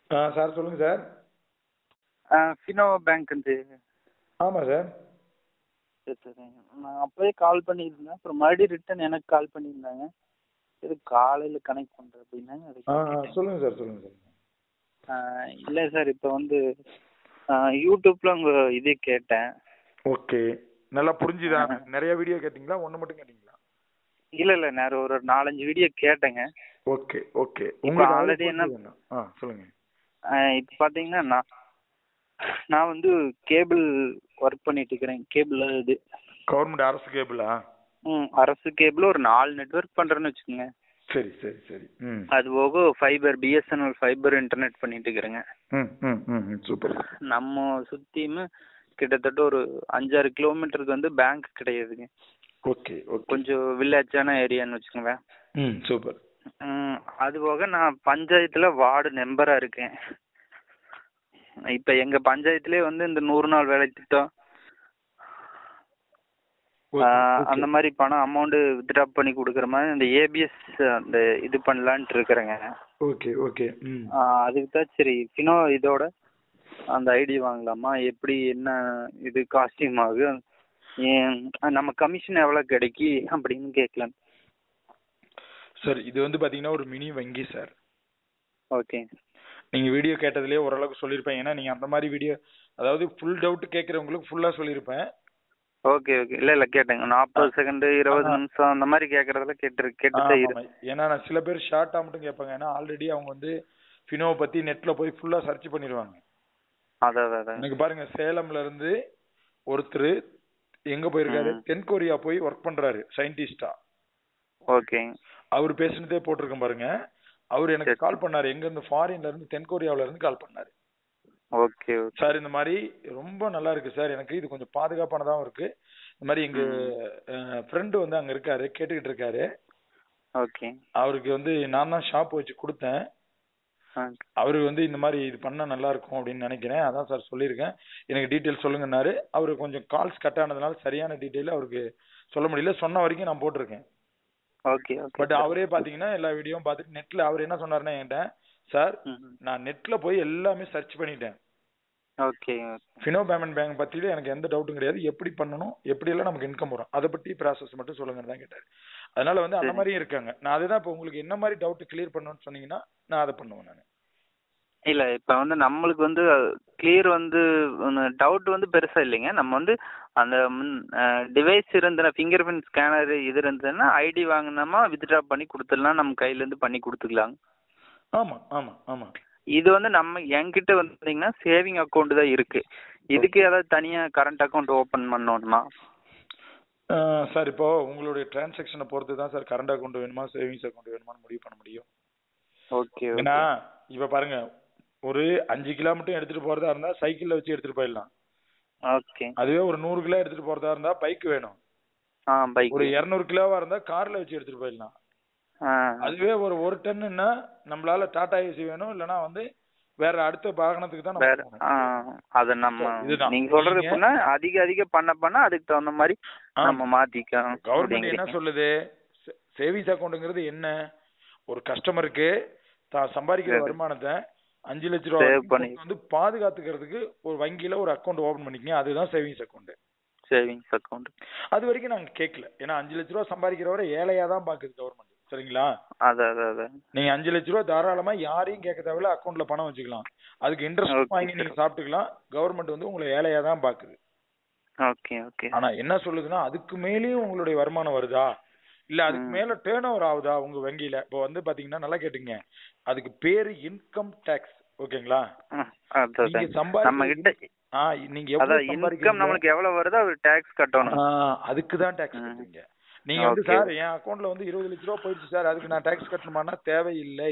Sir சொல்லுங்க sir. Fino பேங்க்ந்து. ஆமாம் sir. சரி சரிங்க. நான் அப்போயே கால் பண்ணியிருந்தேன், அப்புறம் மறுபடியும் ரிட்டன் எனக்கு கால் பண்ணியிருந்தாங்க. இது காலையில் கனெக்ட் பண்ணுறேன் அப்படின்னாங்க. சொல்லுங்கள் சார் சொல்லுங்கள் சார். இல்லை சார், இப்போ வந்து யூடியூப்பில் உங்கள் இது கேட்டேன். ஓகே, நல்லா புரிஞ்சுதா? நிறைய வீடியோ கேட்டிங்களா, ஒன்று மட்டும் கேட்டிங்களா? இல்லை இல்லை, நான் ஒரு 4-5 வீடியோ கேட்டேங்க. Okay okay. உங்களுக்கு ஆல்ரெடி என்ன சொல்லுங்கள். இப்போ பார்த்தீங்கன்னா நான் வந்து கேபிள் ஒர்க் பண்ணிட்டு இருக்கிறேன். கேபிள் இது கவர்மெண்ட் அரசு கேபிளா? அரசு கேபிள் ஒரு 4 நெட்வொர்க் பண்ணுறேன்னு வச்சுக்கோங்க. சரி சரி சரி. அது போக ஃபைபர், பிஎஸ்என்எல் ஃபைபர் இன்டர்நெட் பண்ணிட்டு இருக்கிறேங்க. சூப்பர். நம்ம சுற்றியுமே கிட்டத்தட்ட ஒரு 5-6 கிலோமீட்டருக்கு வந்து பேங்க் கிடையாதுங்க. Okay okay. கொஞ்சம் வில்லேஜான ஏரியான்னு வச்சுக்கோங்க. சூப்பர். அது போக நான் பஞ்சாயத்தில் வார்டு மெம்பராக இருக்கேன். இப்போ எங்கள் பஞ்சாயத்துலேயே வந்து இந்த 100 நாள் வேலை திட்டம் அந்த மாதிரி பணம் அமௌண்ட்டு வித்ட்ரா பண்ணி கொடுக்குற மாதிரி இந்த ஏபிஎஸ் அந்த இது பண்ணலான்ட்டு இருக்கிறேங்க. Okay okay. அதுக்கு தான் சரி ஃபினோ இதோட அந்த ஐடி வாங்கலாமா, எப்படி என்ன இது காஸ்டியூம் ஆகும், நம்ம கமிஷன் எவ்வளோ கிடைக்கி அப்படின்னு கேட்கலாம் சார். இது வந்து பார்த்தீங்கன்னா ஒரு மினி வங்கி சார். ஓகே. நீங்கள் வீடியோ கேட்டதுலேயே ஓரளவுக்கு சொல்லியிருப்பேன். ஏன்னா நீங்கள் அந்த மாதிரி வீடியோ, அதாவது ஃபுல் டவுட் கேட்குறவங்களுக்கு ஃபுல்லாக சொல்லியிருப்பேன். Okay okay. இல்லை இல்லை கேட்டேங்க. 40 செகண்ட் 20 நிமிஷம் அந்த மாதிரி கேட்குறதுல கேட்டுதான் இருக்கு. ஏன்னா நான் சில பேர் ஷார்ட்டாக மட்டும் கேட்பாங்க. ஏன்னா ஆல்ரெடி அவங்க வந்து ஃபினோவை பற்றி நெட்டில் போய் ஃபுல்லாக சர்ச் பண்ணிடுவாங்க. அதான் எனக்கு பாருங்க, சேலம்ல இருந்து ஒருத்தர் எங்கே போயிருக்காரு, தென்கொரியா போய் ஒர்க் பண்ணுறாரு சயின்டிஸ்டா. ஓகே. அவர் பேசுனதே போட்டிருக்கேன் பாருங்க. அவர் எனக்கு கால் பண்ணாரு, எங்கேருந்து ஃபாரின்ல இருந்து தென்கொரியாவில இருந்து கால் பண்ணாரு. ஓகே சார், இந்த மாதிரி ரொம்ப நல்லா இருக்கு சார், எனக்கு இது கொஞ்சம் பாதுகாப்பானதாகவும் இருக்கு. இந்த மாதிரி எங்க ஃப்ரெண்டு வந்து அங்க இருக்காரு, கேட்டுக்கிட்டு இருக்காரு. ஓகே. அவருக்கு வந்து நான் தான் ஷாப் வச்சு கொடுத்தேன். அவரு வந்து இந்த மாதிரி இது பண்ணா நல்லா இருக்கும் அப்படின்னு நினைக்கிறேன், அதான் சார் சொல்லியிருக்கேன், எனக்கு டீட்டெயில் சொல்லுங்கன்னாரு. அவரு கொஞ்சம் கால்ஸ் கட் ஆனதுனால சரியான டீட்டெயில் அவருக்கு சொல்ல முடியல. சொன்ன வரைக்கும் நான் போட்டிருக்கேன். ஓகே. பட் அவரே பாத்தீங்கன்னா எல்லா வீடியோவும் பார்த்துட்டு நெட்ல அவர் என்ன சொன்னாருன்னா என்கிட்ட, சார் நான் நெட்ல போய் எல்லாமே சர்ச் பண்ணிட்டேன். ஓகே. ஃபினோ பேமெண்ட் பேங்க் பத்தியில எனக்கு எந்த டவுட்டும் கிடையாது. எப்படி பண்ணணும், எப்படி எல்லாம் நமக்கு இன்கம் வரும், அதை பத்தி ப்ராசஸ் மட்டும் சொல்லுங்கன்னு தான் கேட்டாரு. அதனால வந்து அந்த மாதிரியும் இருக்காங்க. நான் அதுதான் இப்போ உங்களுக்கு என்ன மாதிரி டவுட் கிளியர் பண்ணணும்னு சொன்னீங்கன்னா நான் அதை பண்ணுவேன். நான் இல்லை இப்போ வந்து நம்மளுக்கு வந்து கிளியர் வந்து டவுட் வந்து பெருசாக இல்லைங்க. நம்ம வந்து அந்த டிவைஸ் இருந்ததுன்னா ஃபிங்கர் பிரிண்ட் ஸ்கேனர் இது இருந்ததுன்னா ஐடி வாங்கினோமா வித்ட்ரா பண்ணி கொடுத்துடலாம், நம்ம கையிலேருந்து பண்ணி கொடுத்துக்கலாம். ஆமாம் ஆமாம் ஆமாம். இது வந்து நம்ம என்கிட்ட வந்தீங்கன்னா சேவிங் அக்கௌண்ட் தான் இருக்கு. இதுக்கு ஏதாவது தனியாக கரண்ட் அக்கௌண்ட் ஓப்பன் பண்ணணுமா சார்? இப்போ உங்களுடைய டிரான்சாக்ஷனை பொறுத்து தான் சார் கரண்ட் அக்கௌண்ட் வேணுமா சேவிங்ஸ் அக்கௌண்ட் வேணுமான்னு முடிவு பண்ண முடியும். ஓகே. ஏன்னா இப்போ பாருங்க, ஒரு 5 கிலோ மட்டும் எடுத்துட்டு போறதா இருந்தா சைக்கிள்ல வச்சு எடுத்துட்டு போயிடலாம். ஓகே. அதுவே ஒரு 100 கிலோ எடுத்துட்டு போறதா இருந்தா பைக் வேணும். பைக். ஒரு 200 கிலோவா இருந்தா கார்ல வச்சு எடுத்துட்டு போயிடலாம். அதுவே ஒரு டன்னுன்னா நம்மளால டாடா ஏசி வேணும், இல்லனா வந்து வேற அடுத்த வாகனத்துக்கு தான் நம்ம அத நம்ம நீங்க சொல்றது எப்படின்னா அதிக பண்ண அதுக்கு தகுந்த மாதிரி நம்ம மாத்திக்கலாம். கவர்மெண்ட் என்ன சொல்லுது, சேவிங்ஸ் அக்கௌண்ட்ங்கிறது என்ன, ஒரு கஸ்டமருக்கு தான் சம்பாதிக்கிற வருமானத்தை 5 லட்சம் ரூபாய் வந்து பாதுகாத்துக்கிறதுக்கு ஒரு வங்கியில ஒரு அக்கௌண்ட் ஓபன் பண்ணிக்கங்க, அதுதான் சேவிங்ஸ் அக்கௌண்ட். சேவிங்ஸ் அக்கௌண்ட் அது வரைக்கும் நாங்க கேட்கல. ஏன்னா 5 லட்ச ரூபாய் சம்பாதிக்கிறவரை ஏழையா தான் பாக்குது கவர்மெண்ட். சரிங்களா? நீங்க 5 லட்ச ரூபாய் தாராளமா யாரையும் கேட்க தேவையில்ல, அக்கௌண்ட்ல பணம் வச்சுக்கலாம். அதுக்கு இன்ட்ரெஸ்ட் வாங்கி நீங்க சாப்பிட்டுக்கலாம். கவர்மெண்ட் வந்து உங்களை ஏழையா தான் பாக்குது. ஆனா என்ன சொல்லுதுன்னா, அதுக்கு மேலேயும் உங்களுடைய வருமானம் வருதா, இல்ல அதுக்கு மேல டேர்ன் ஓவர் ஆகுதா உங்க வங்கியில, இப்போ வந்து பாத்தீங்கன்னா நல்லா கேட்டுங்க, அதுக்கு பேரு இன்கம் டாக்ஸ். ஓகேங்களா? நீங்க சம்பாதிக்கிற நீங்க எவ்வளவு இன்கம் நமக்கு எவ்வளவு வருதோ அது டாக்ஸ் கட்டணும். அதுக்கு தான் டாக்ஸ் கட்டுவீங்க. நீங்க வந்து சார் என் அக்கவுண்ட்ல வந்து 20 லட்ச ரூபாய் போயிடுச்சு சார், அதுக்கு நான் டாக்ஸ் கட்டணுமானா தேவையில்லை.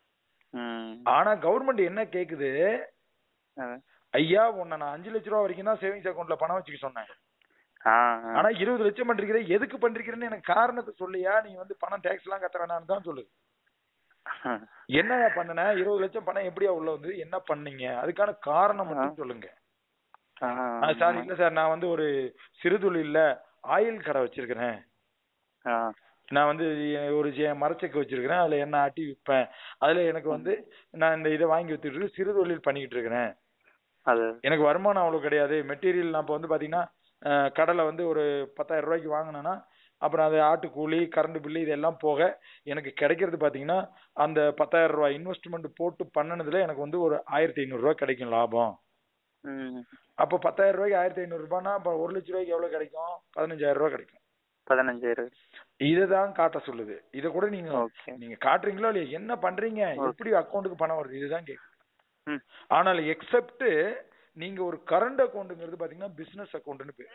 ஆனா கவர்மெண்ட் என்ன கேக்குது, ஐயா உன்னை நான் 5 லட்ச ரூபாய் வரைக்கும் தான் சேவிங்ஸ் அக்கவுண்ட்ல பணம் வச்சுக்க சொன்னேன், ஆனா 20 லட்சம் பண்றீங்க, எதுக்கு பண்றீங்கன்னு எனக்கு காரணத்தை சொல்லியா, நீ வந்து பணம் டாக்ஸ் எல்லாம் கட்ட வேணாம்னு தான் சொல்லுது. என்ன பண்ணன, 20 லட்சம் பணம் எப்படியா உள்ள வந்து என்ன பண்ணீங்க, அதுக்கான காரணம் மட்டும் சொல்லுங்க. சார் இல்ல சார், நான் வந்து ஒரு சிறுதொழில்ல ஆயில் கடை வச்சிருக்கிறேன், நான் வந்து ஒரு மரச்செக்கு வச்சிருக்கிறேன், அதுல எண்ணெய் ஆட்டி விற்பேன், அதுல எனக்கு வந்து நான் இந்த இதை வாங்கி வித்துட்டு சிறு தொழில் பண்ணிக்கிட்டு இருக்கிறேன், எனக்கு வருமானம் அவ்வளவு கிடையாது. மெட்டீரியல் நான் இப்போ வந்து பாத்தீங்கன்னா கடலை வந்து ஒரு 10,000 ரூபாய்க்கு வாங்கினேன்னா அப்புறம் அது ஆட்டு கூலி கரண்ட் பில்லு இதெல்லாம் போக எனக்கு கிடைக்கிறது பாத்தீங்கன்னா அந்த 10,000 ரூபாய் இன்வெஸ்ட்மெண்ட் போட்டு பண்ணனதுல எனக்கு வந்து ஒரு 1,500 ரூபாய் கிடைக்கும் லாபம். அப்போ 10,000 ரூபாய்க்கு 1,500 ரூபாய்னா அப்ப 1,00,000 ரூபாய்க்கு எவ்வளவு கிடைக்கும்? 15,000 ரூபாய் கிடைக்கும். 15,000. இதுதான் காட்ட சொல்லுது. இத கூட நீங்க காட்டுறீங்களோ இல்லையா, என்ன பண்றீங்க, எப்படி அக்கௌண்ட்டுக்கு பணம் வருது, இதுதான் கேக்குது. ஆனால் எக்ஸப்ட் நீங்க ஒரு கரண்ட் அக்கௌண்ட்ங்கிறது பாத்தீங்கன்னா பிசினஸ் அக்கௌண்ட்னு பேரு.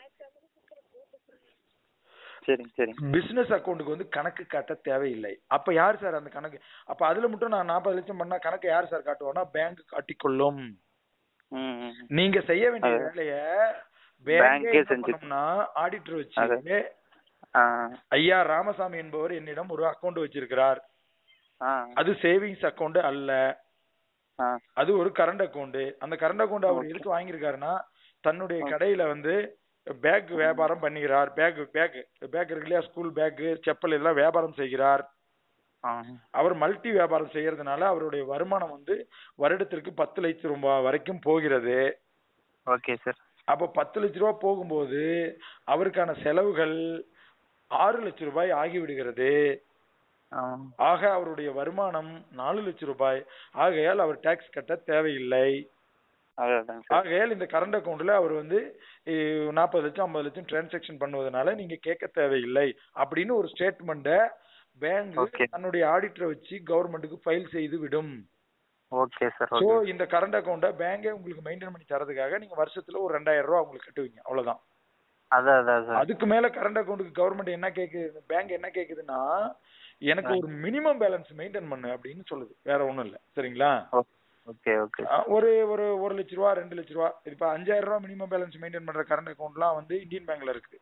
சரி சரி. பிசினஸ் அக்கௌண்ட்டுக்கு வந்து கணக்கு காட்ட தேவையில்லை. அப்ப யார் சார் அந்த கணக்கு? அப்ப அதுல மட்டும் நான் 40 லட்சம் பண்ணா கணக்கு யார் சார் காட்டுவானா? பேங்க் காட்டிக்கொள்ளும். நீங்க செய்ய வேண்டிய வேலைய பேங்கே செஞ்சோம்னா ஆடிட்டர் வச்சு ஐயா ராமசாமி என்பவர் என்னிடம் ஒரு அக்கௌண்ட் வச்சிருக்கிறார், அது சேவிங்ஸ் அக்கௌண்ட் அல்ல, அது ஒரு கரண்ட் அக்கௌண்ட். அந்த கரண்ட் அக்கௌண்ட் அவர் எதுக்கு வாங்கியிருக்காருன்னா தன்னுடைய கடையில வந்து பேக் வியாபாரம் பண்ணுகிறார். பேக் இருக்கு இல்லையா, ஸ்கூல் பேக் செப்பல் எல்லாம் வியாபாரம் செய்கிறார். அவர் மல்டி வியாபாரம் செய்யறதுனால அவருடைய வருமானம் வந்து வருடத்திற்கு 10 லட்சம் ரூபாய் வரைக்கும் போகிறது. Okay sir. அப்போ 10 லட்சம் ரூபாய் போகும்போது அவருக்கான செலவுகள் 6 லட்சம் ரூபாய் ஆகிவிடுகிறது. ஆக அவருடைய வருமானம் 4 லட்சம் ரூபாய். ஆகையால் அவர் டாக்ஸ் கட்ட தேவையில்லை. ஆகையால் இந்த கரண்ட் அக்கௌண்ட்ல அவர் வந்து 40 லட்சம் 50 லட்சம் டிரான்சாக்சன் பண்ணுவதனால நீங்க கேட்க தேவையில்லை அப்படின்னு ஒரு ஸ்டேட்மெண்ட பேங்க் தன்னுடைய ஆடிட்டரை வச்சு கவர்மெண்ட்டுக்கு ஃபைல் செய்து விடும். Okay sir. சோ இந்த கரண்ட் அக்கௌண்ட பேங்கே உங்களுக்கு மெயின்டைன் பண்ணி தரதுக்காக நீங்க வருஷத்துல ஒரு 2,000 ரூபாய் உங்களுக்கு கட்டுவீங்க, அவ்வளவுதான். அதுக்கு மேல கரண்ட் அக்கௌண்ட்டுக்கு கவர்மெண்ட் என்ன கேக்குது, பேங்க் என்ன கேக்குதுன்னா எனக்கு ஒரு மினிமம் பேலன்ஸ் மெயின்டைன் பண்ணு அப்படின்னு சொல்லுது, வேற ஒண்ணும் இல்ல. சரிங்களா? Okay okay. ஒரு 1 லட்சம் ரூபா 2 லட்சம் ரூபா இப்ப 5,000 ரூபாய் மினிமம் பேலன்ஸ் மெயின்டைன் பண்ற கரண்ட் அக்கௌண்ட்லாம் வந்து இந்தியன் பேங்க்ல இருக்கு.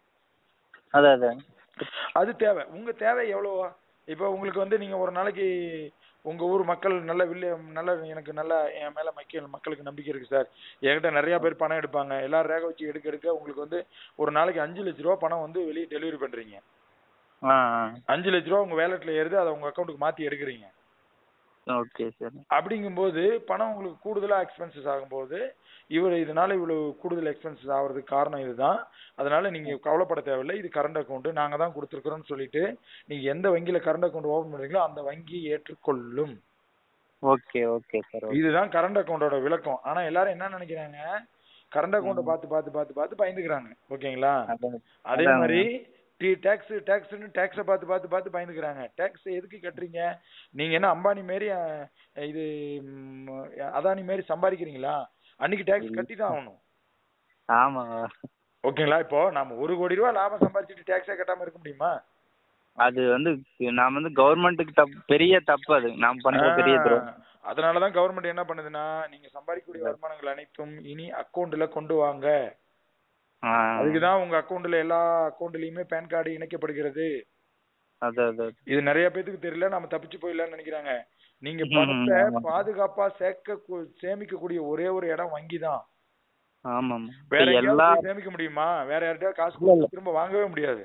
அது தேவை. உங்க தேவை எவ்வளவா? இப்ப உங்களுக்கு வந்து நீங்க ஒரு நாளைக்கு உங்க ஊர் மக்கள் நல்ல எனக்கு நல்ல என் மேல மக்களுக்கு நம்பிக்கை இருக்கு சார், என்கிட்ட நிறைய பேர் பணம் எடுப்பாங்க, எல்லாரும் ரேக வச்சு எடுக்க உங்களுக்கு வந்து ஒரு நாளைக்கு 5 லட்சம் ரூபாய் பணம் வந்து வெளியே டெலிவரி பண்றீங்க. 5 லட்சம் ரூபாய் உங்க வேலட்ல ஏறுது, அதை உங்க அக்கௌண்ட்டுக்கு மாத்தி எடுக்கிறீங்க. Okay sir. அப்படிங்கும்போது பணம் உங்களுக்கு கூடுதலா எக்ஸ்பென்சஸ் ஆகும்போது இதனால இவ்வளவு கூடுதல் எக்ஸ்பென்சஸ் ஆகிறதுக்கு காரணம் இதுதான். அதனால நீங்க கவலைப்பட தேவையில்லை, இது கரண்ட் அக்கௌண்ட் நாங்க தான் கொடுத்துருக்கோம்னு சொல்லிட்டு நீங்க எந்த வங்கியில கரண்ட் அக்கௌண்ட் ஓபன் பண்றீங்களோ அந்த வங்கி ஏற்றுக்கொள்ளும். Okay okay sir. இதுதான் கரண்ட் அக்கௌண்டோட விளக்கம். ஆனா எல்லாரும் என்ன நினைக்கிறாங்க, கரண்ட் அக்கௌண்ட் பார்த்து பயந்துக்கிறாங்க. ஓகேங்களா? அதே மாதிரி டாக்ஸ் பார்த்து பயந்துக்கிறாங்க. டாக்ஸ் எதுக்கு கட்டுறீங்க? நீங்க என்ன அம்பானி மாரி இது அதானி மாரி சம்பாதிக்கிறீங்களா? அன்னைக்கு டாக்ஸ் கட்டி தான் ஆகணும். ஆமா. ஓகேங்களா? இப்போ நாம 1 கோடி ரூபாய் லாபம் சம்பாதிச்சுட்டு டாக்ஸே கட்டாம இருக்க முடியுமா? அது வந்து நாம வந்து கவர்மெண்ட்டுக்கு பெரிய தப்பு, அது நாம பண்ற பெரிய துரோகம். அதனாலதான் கவர்மெண்ட் என்ன பண்ணுதுன்னா நீங்க சம்பாதிக்கக்கூடிய வருமானங்கள் அனைத்தும் இனி அக்கௌண்ட்ல கொண்டு வாங்க. அதுக்குதான் உங்க அக்கௌண்ட்ல எல்லா அக்கௌண்ட்லயுமே பேன் கார்டு இணைக்கப்படுகிறது. இது நிறைய பேத்துக்கு தெரியல, நாம தப்பிச்சு போயிடலாம்னு நினைக்கிறாங்க. நீங்க பணத்தை பாதுகாப்பா சேமிக்கக்கூடிய ஒரே ஒரு இடம் வங்கி தான். வேற எங்கேயாவது சேமிக்க முடியுமா? வேற யார்கிட்டயாவது காசு திரும்ப வாங்கவே முடியாது.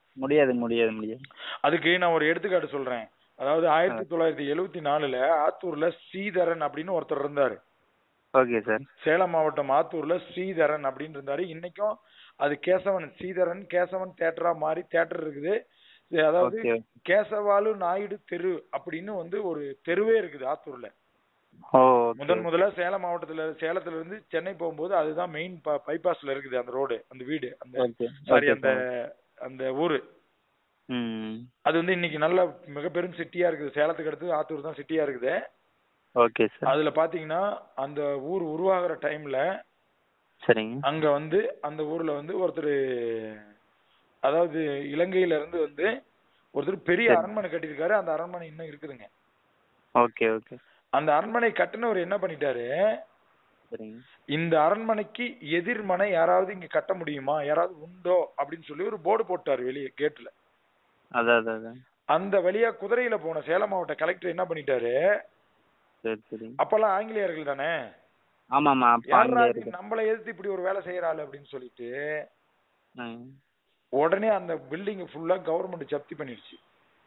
அதுக்கு நான் ஒரு எடுத்துக்காட்டு சொல்றேன். அதாவது 1974 ஆத்தூர்ல ஸ்ரீதரன் அப்படின்னு ஒருத்தர் இருந்தாரு. Okay sir. சேலம் மாவட்டம் ஆத்தூர்ல ஸ்ரீதரன் அப்படின்னு இருந்தாரு. இன்னைக்கும் அது ஸ்ரீதரன் கேசவன் தியேட்டரா மாறி தியேட்டர் இருக்குது. அதாவது கேசவாலு நாயுடு தெரு அப்படின்னு வந்து ஒரு தெருவே இருக்குது ஆத்தூர்ல. முதல்ல சேலம் மாவட்டத்துல சேலத்துல இருந்து சென்னை போகும்போது அதுதான் மெயின் பைபாஸ்ல இருக்குது அந்த ரோடு, அந்த வீடு, அந்த ஊரு. அது வந்து இன்னைக்கு நல்ல மிக பெரும் சிட்டியா இருக்குது. சேலத்துக்கு அடுத்து ஆத்தூர் தான் சிட்டியா இருக்குது. Okay sir. அதுல பாத்தீங்கன்னா அந்த ஊர் உருவாகிற டைம்ல அங்க வந்து அந்த ஊர்ல வந்து ஒருத்தர், அதாவது இலங்கையில இருந்து வந்து ஒருத்தர் பெரிய அரண்மனை கட்டியிருக்காரு. அந்த அரண்மனை இன்னும் இருக்குதுங்க. Okay okay. அந்த அரண்மனை கட்டினவர் என்ன பண்ணிட்டாரு, இந்த அரண்மனைக்கு எதிர்மனை யாராவது இங்க கட்ட முடியுமா, யாராவது உண்டோ அப்படின்னு சொல்லி ஒரு போர்டு போட்டாரு வெளியே கேட்ல. அந்த வழியா குதிரையில போன சேலம் மாவட்ட கலெக்டர் என்ன பண்ணிட்டாரு, அப்பெல்லாம் ஆங்கிலேயர்கள் தானே, நம்மள எதிர்த்து இப்படி ஒரு வேலை செய்யறாள் அப்படின்னு சொல்லிட்டு உடனே அந்த பில்டிங் ஃபுல்லா கவர்மெண்ட் ஜப்தி பண்ணிடுச்சு.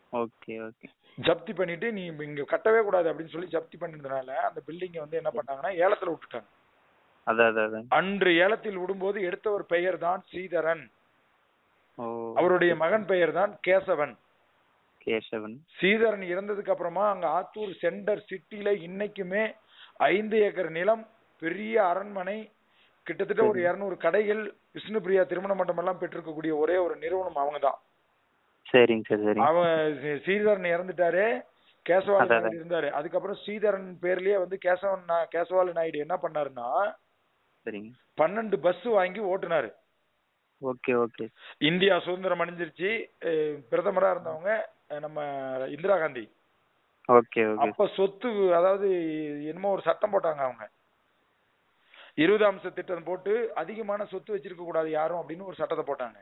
Okay okay. ஜப்தி பண்ணிட்டு நீ இங்க கட்டவே கூடாது அப்படின்னு சொல்லி ஜப்தி பண்ணிருந்தனால அந்த பில்டிங்கை வந்து என்ன பண்ணாங்கன்னா ஏலத்துல விட்டுட்டாங்க. அதான் அன்று ஏலத்தில் விடும்போது எடுத்தவர் பெயர் தான் ஸ்ரீதரன். ஓ. அவருடைய மகன் பெயர் தான் கேசவன். கேசவன். ஸ்ரீதரன் இறந்ததுக்கு அப்புறமா அங்க ஆத்தூர் சென்டர் சிட்டில இன்னைக்குமே 5 ஏக்கர் நிலம், பெரிய அரண்மனை, கிட்டத்தட்ட ஒரு 200 கடைகள், விஷ்ணுபிரியா திருமண மண்டபம் எல்லாம் பெற்றிருக்கக்கூடிய ஒரே ஒரு நிறுவனம் அவங்க தான். சரிங்க சார் சரி. அவன் ஸ்ரீதரன் இறந்துட்டாரு, கேசவாலு நாயுடு இருந்தாரு. அதுக்கப்புறம் ஸ்ரீதரன் பேர்லயே வந்து கேசவாலு நாயுடு என்ன பண்ணாருன்னா 12 பஸ் வாங்கி ஓட்டுனாரு. Okay okay. இந்தியா சுதந்திரம் அடைஞ்சிருச்சு, பிரதமரா இருந்தவங்க நம்ம இந்திரா காந்தி. Okay okay. அப்ப சொத்து, அதாவது என்னமோ ஒரு சட்டம் போட்டாங்க அவங்க, 20 அம்ச திட்டம் போட்டு அதிகமான சொத்து வச்சிருக்க கூடாது யாரும் அப்படின்னு ஒரு சட்டத்தை போட்டாங்க.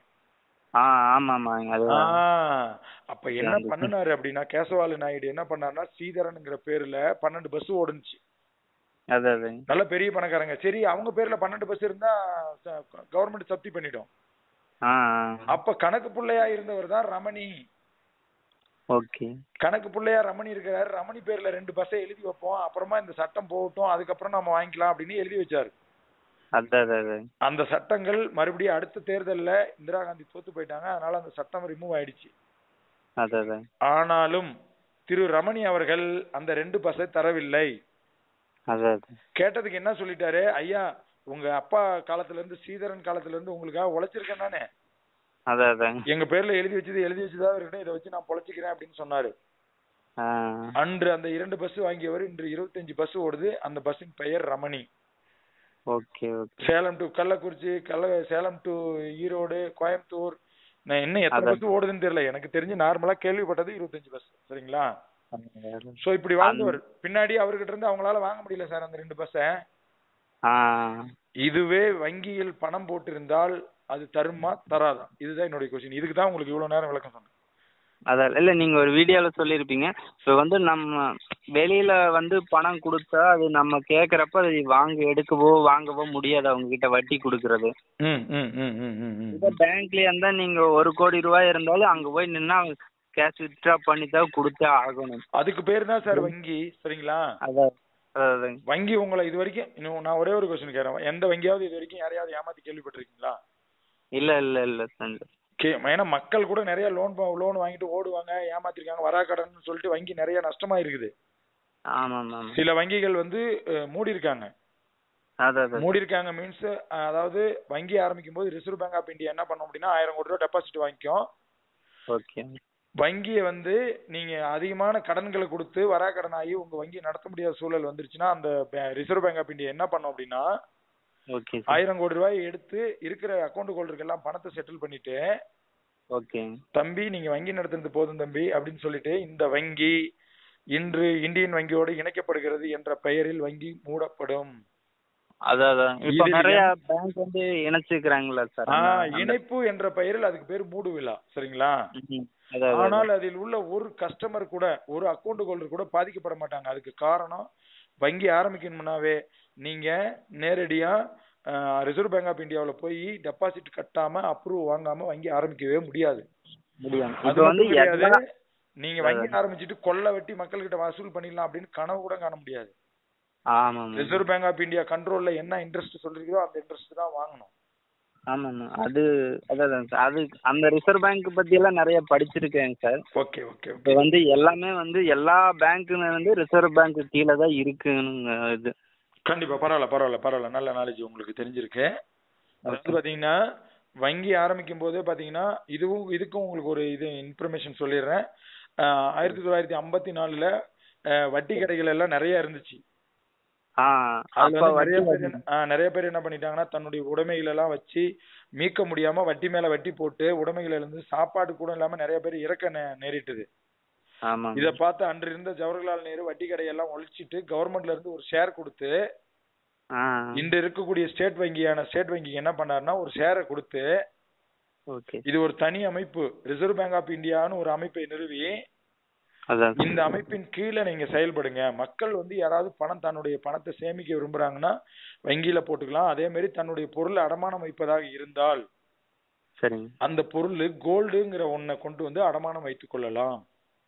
அப்ப என்ன பண்ணினாரு அப்படின்னா கேசவாலு நாயுடு என்ன பண்ணாருன்னா ஸ்ரீதரன்ங்கிற பேர்ல 12 பஸ் ஓடுச்சு. நல்ல பெரிய பணக்காரங்க. சரி, அவங்க பேர்ல 12 பஸ் இருந்தா கவர்மெண்ட் ஜப்தி பண்ணிடும். அப்ப கணக்கு பிள்ளையா இருந்தவர் தான் ரமணி. ஓகே. கணக்கு பிள்ளையா ரமணி இருக்கிறாரு. ரமணி பேர்ல 2 பஸ்ஸை எழுதி வைப்போம், அப்புறமா இந்த சட்டம் போகட்டும், அதுக்கப்புறம் நம்ம வாங்கிக்கலாம் அப்படின்னு எழுதி வச்சாரு. அந்த சட்டங்கள் மறுபடியும் அடுத்த தேர்தல்ல இந்திரா காந்தி தோத்து போயிட்டாங்க, அதனால அந்த சட்டம் ரிமூவ் ஆயிடுச்சு. ஆனாலும் திரு ரமணி அவர்கள் அந்த 2 பஸ்ஸை தரவில்லை. கேட்டதுக்கு என்ன சொல்லிட்டாரு, ஐயா உங்க அப்பா காலத்துல இருந்து ஸ்ரீதரன் காலத்துல இருந்து உங்களுக்காக உழைச்சிருக்கேன் நானே, எங்க பேர்ல எழுதி வச்சதா இருக்கட்டும், இதை வச்சு நான் பொழைச்சிக்கிறேன் அப்படின்னு சொன்னாரு. அன்று அந்த 2 பஸ் வாங்கியவர் இன்று 25 பஸ் ஓடுது. அந்த பஸ்ஸின் பெயர் Ramani. Okay okay. Salem to Kallakurichi, Salem to Erode, Coimbatore, நான் இன்னும் எத்தனை பஸ் ஓடுதுன்னு தெரியல, எனக்கு தெரிஞ்சு நார்மலா கேள்விப்பட்டது 25 பஸ். சரிங்களா? சோ இப்படி வாழ்ந்தவர். பின்னாடி அவர்கிட்ட இருந்து அவங்களால வாங்க முடியல சார் அந்த 2 பஸ்ஸ. இதுவே வங்கியில் பணம் போட்டிருந்தால் அது தருமா தராதா, இதுதான் என்னுடைய கொஸ்டின். இதுக்கு தான் உங்களுக்கு இவ்வளவு நேரம் விளக்கம் சொன்னேன். அதான் இல்ல, நீங்க ஒரு வீடியோல சொல்லிருப்பீங்க, இப்ப வந்து நம்ம வெளியில வந்து பணம் கொடுத்தா அது நம்ம கேக்குறப்ப அது வாங்கவோ முடியாது, அவங்க கிட்ட வட்டி கொடுக்கறது. பேங்க்லயே இருந்தா நீங்க 1 கோடி ரூபாய் இருந்தாலும் அங்க போய் நின்னா கேஷ் வித்ட்ரா பண்ணி தான் கொடுத்தே ஆகணும். அதுக்கு பேர் தான் சார் வங்கி. சரிங்களா? வங்கி உங்களை இது வரைக்கும், இன்னும் நான் ஒரே ஒரு கொஸ்டின் கேட்கிறேன், எந்த வங்கியாவது இது வரைக்கும் யாரையாவது ஏமாத்தி கேள்விப்பட்டிருக்கீங்களா? இல்ல. ஏன்னா மக்கள் கூட நிறைய லோன் வாங்கிட்டு ஓடுவாங்க, ஏமாத்திருக்காங்க, வராக்கடன் சொல்லிட்டு வங்கி நிறைய நஷ்டமா இருக்குது. சில வங்கிகள் வந்து மூடி இருக்காங்க. மீன்ஸ், அதாவது வங்கி ஆரம்பிக்கும் போது ரிசர்வ் பேங்க் ஆஃப் இந்தியா என்ன பண்ணும் அப்படின்னா 1000 கோடி ரூபாய் டெபாசிட் வாங்கிக்கும். வங்கியை வந்து நீங்க அதிகமான கடன்களை கொடுத்து வராக்கடன் ஆகி உங்க வங்கி நடத்த முடியாத சூழல் வந்துருச்சுன்னா அந்த ரிசர்வ் பேங்க் ஆஃப் இந்தியா என்ன பண்ணும் அப்படின்னா 1000 கோடி ரூபாய் எடுத்து இருக்கிற அக்கௌண்ட் ஹோல்டருக்கு எல்லாம் பணத்தை செட்டில் பண்ணிட்டு, தம்பி நீங்க வங்கி நடத்துறது போதும் தம்பி அப்படின்னு சொல்லிட்டு, இந்த வங்கி இன்று இந்தியன் வங்கியோடு இணைக்கப்படுகிறது என்ற பெயரில் வங்கி மூடப்படும். இணைப்பு என்ற பெயரில் அதுக்கு பேர் மூடு விழா. சரிங்களா? ஆனால் அதில் உள்ள ஒரு கஸ்டமர் கூட, ஒரு அக்கௌண்ட் ஹோல்டர் கூட பாதிக்கப்பட மாட்டாங்க. அதுக்கு காரணம், வங்கி ஆரம்பிக்கணும்னாவே நீங்க நேரடியா ரிசர்வ் பேங்க் ஆஃப் இந்தியாவுல போய் டெபாசிட் கட்டாம அப்ரூவ் வாங்காம வங்கி ஆரம்பிக்கவே முடியாது. நீங்க வங்கி ஆரம்பிச்சுட்டு கொள்ள வெட்டி மக்கள் கிட்ட வசூல் பண்ணிடலாம் அப்படின்னு கனவு கூட காண முடியாது. ரிசர்வ் பேங்க் ஆஃப் இந்தியா கண்ட்ரோல்ல என்ன இன்ட்ரெஸ்ட் சொல்றீங்களோ அந்த இன்ட்ரெஸ்ட் தான் வாங்கணும். அது அந்த ரிசர்வ் பேங்க் பத்தி எல்லாம் நிறைய படிச்சிருக்கேன் சார். ஓகே. வந்து எல்லாமே வந்து எல்லா பேங்க்குமே வந்து ரிசர்வ் பேங்க் கீழே தான் இருக்குன்னு. இது கண்டிப்பா. பரவாயில்ல, நல்ல நாலேஜ் உங்களுக்கு தெரிஞ்சிருக்கு. அதாவது பாத்தீங்கன்னா வங்கி ஆரம்பிக்கும் போதே பாத்தீங்கன்னா இதுக்கும் உங்களுக்கு ஒரு இன்ஃபர்மேஷன் சொல்லிடுறேன். 1954ல வட்டி கடைகள் எல்லாம் நிறைய இருந்துச்சு. நிறைய பேர் என்ன பண்ணிட்டாங்கன்னா தன்னுடைய உடைமைகள் எல்லாம் வச்சு மீட்க முடியாம வட்டி மேல வட்டி போட்டு உடைமைகள் இருந்து சாப்பாடு கூட இல்லாம நிறைய பேர் இறக்க நேரிட்டது. இத பார்த்து அன்று இருந்த ஜவஹர்லால் நேரு வட்டி கடையெல்லாம் ஒழிச்சிட்டு கவர்மெண்ட்ல இருந்து ஒரு ஷேர் கொடுத்து, இன்று இருக்கக்கூடிய ஸ்டேட் வங்கிக்கு என்ன பண்ணாருன்னா ஒரு ஷேரை கொடுத்து, இது ஒரு தனி அமைப்பு, ரிசர்வ் பேங்க் ஆஃப் இந்தியான்னு ஒரு அமைப்பை நிறுவி, இந்த அமைப்பின் கீழே நீங்க செயல்படுங்க. மக்கள் வந்து யாராவது தன்னுடைய பணத்தை சேமிக்க விரும்புறாங்கன்னா வங்கியில போட்டுக்கலாம். அதே மாதிரி தன்னுடைய பொருள் அடமானம் வைப்பதாக இருந்தால் அந்த பொருள் கோல்டுங்கிற ஒன்னை கொண்டு வந்து அடமானம் வைத்துக் கொள்ளலாம்.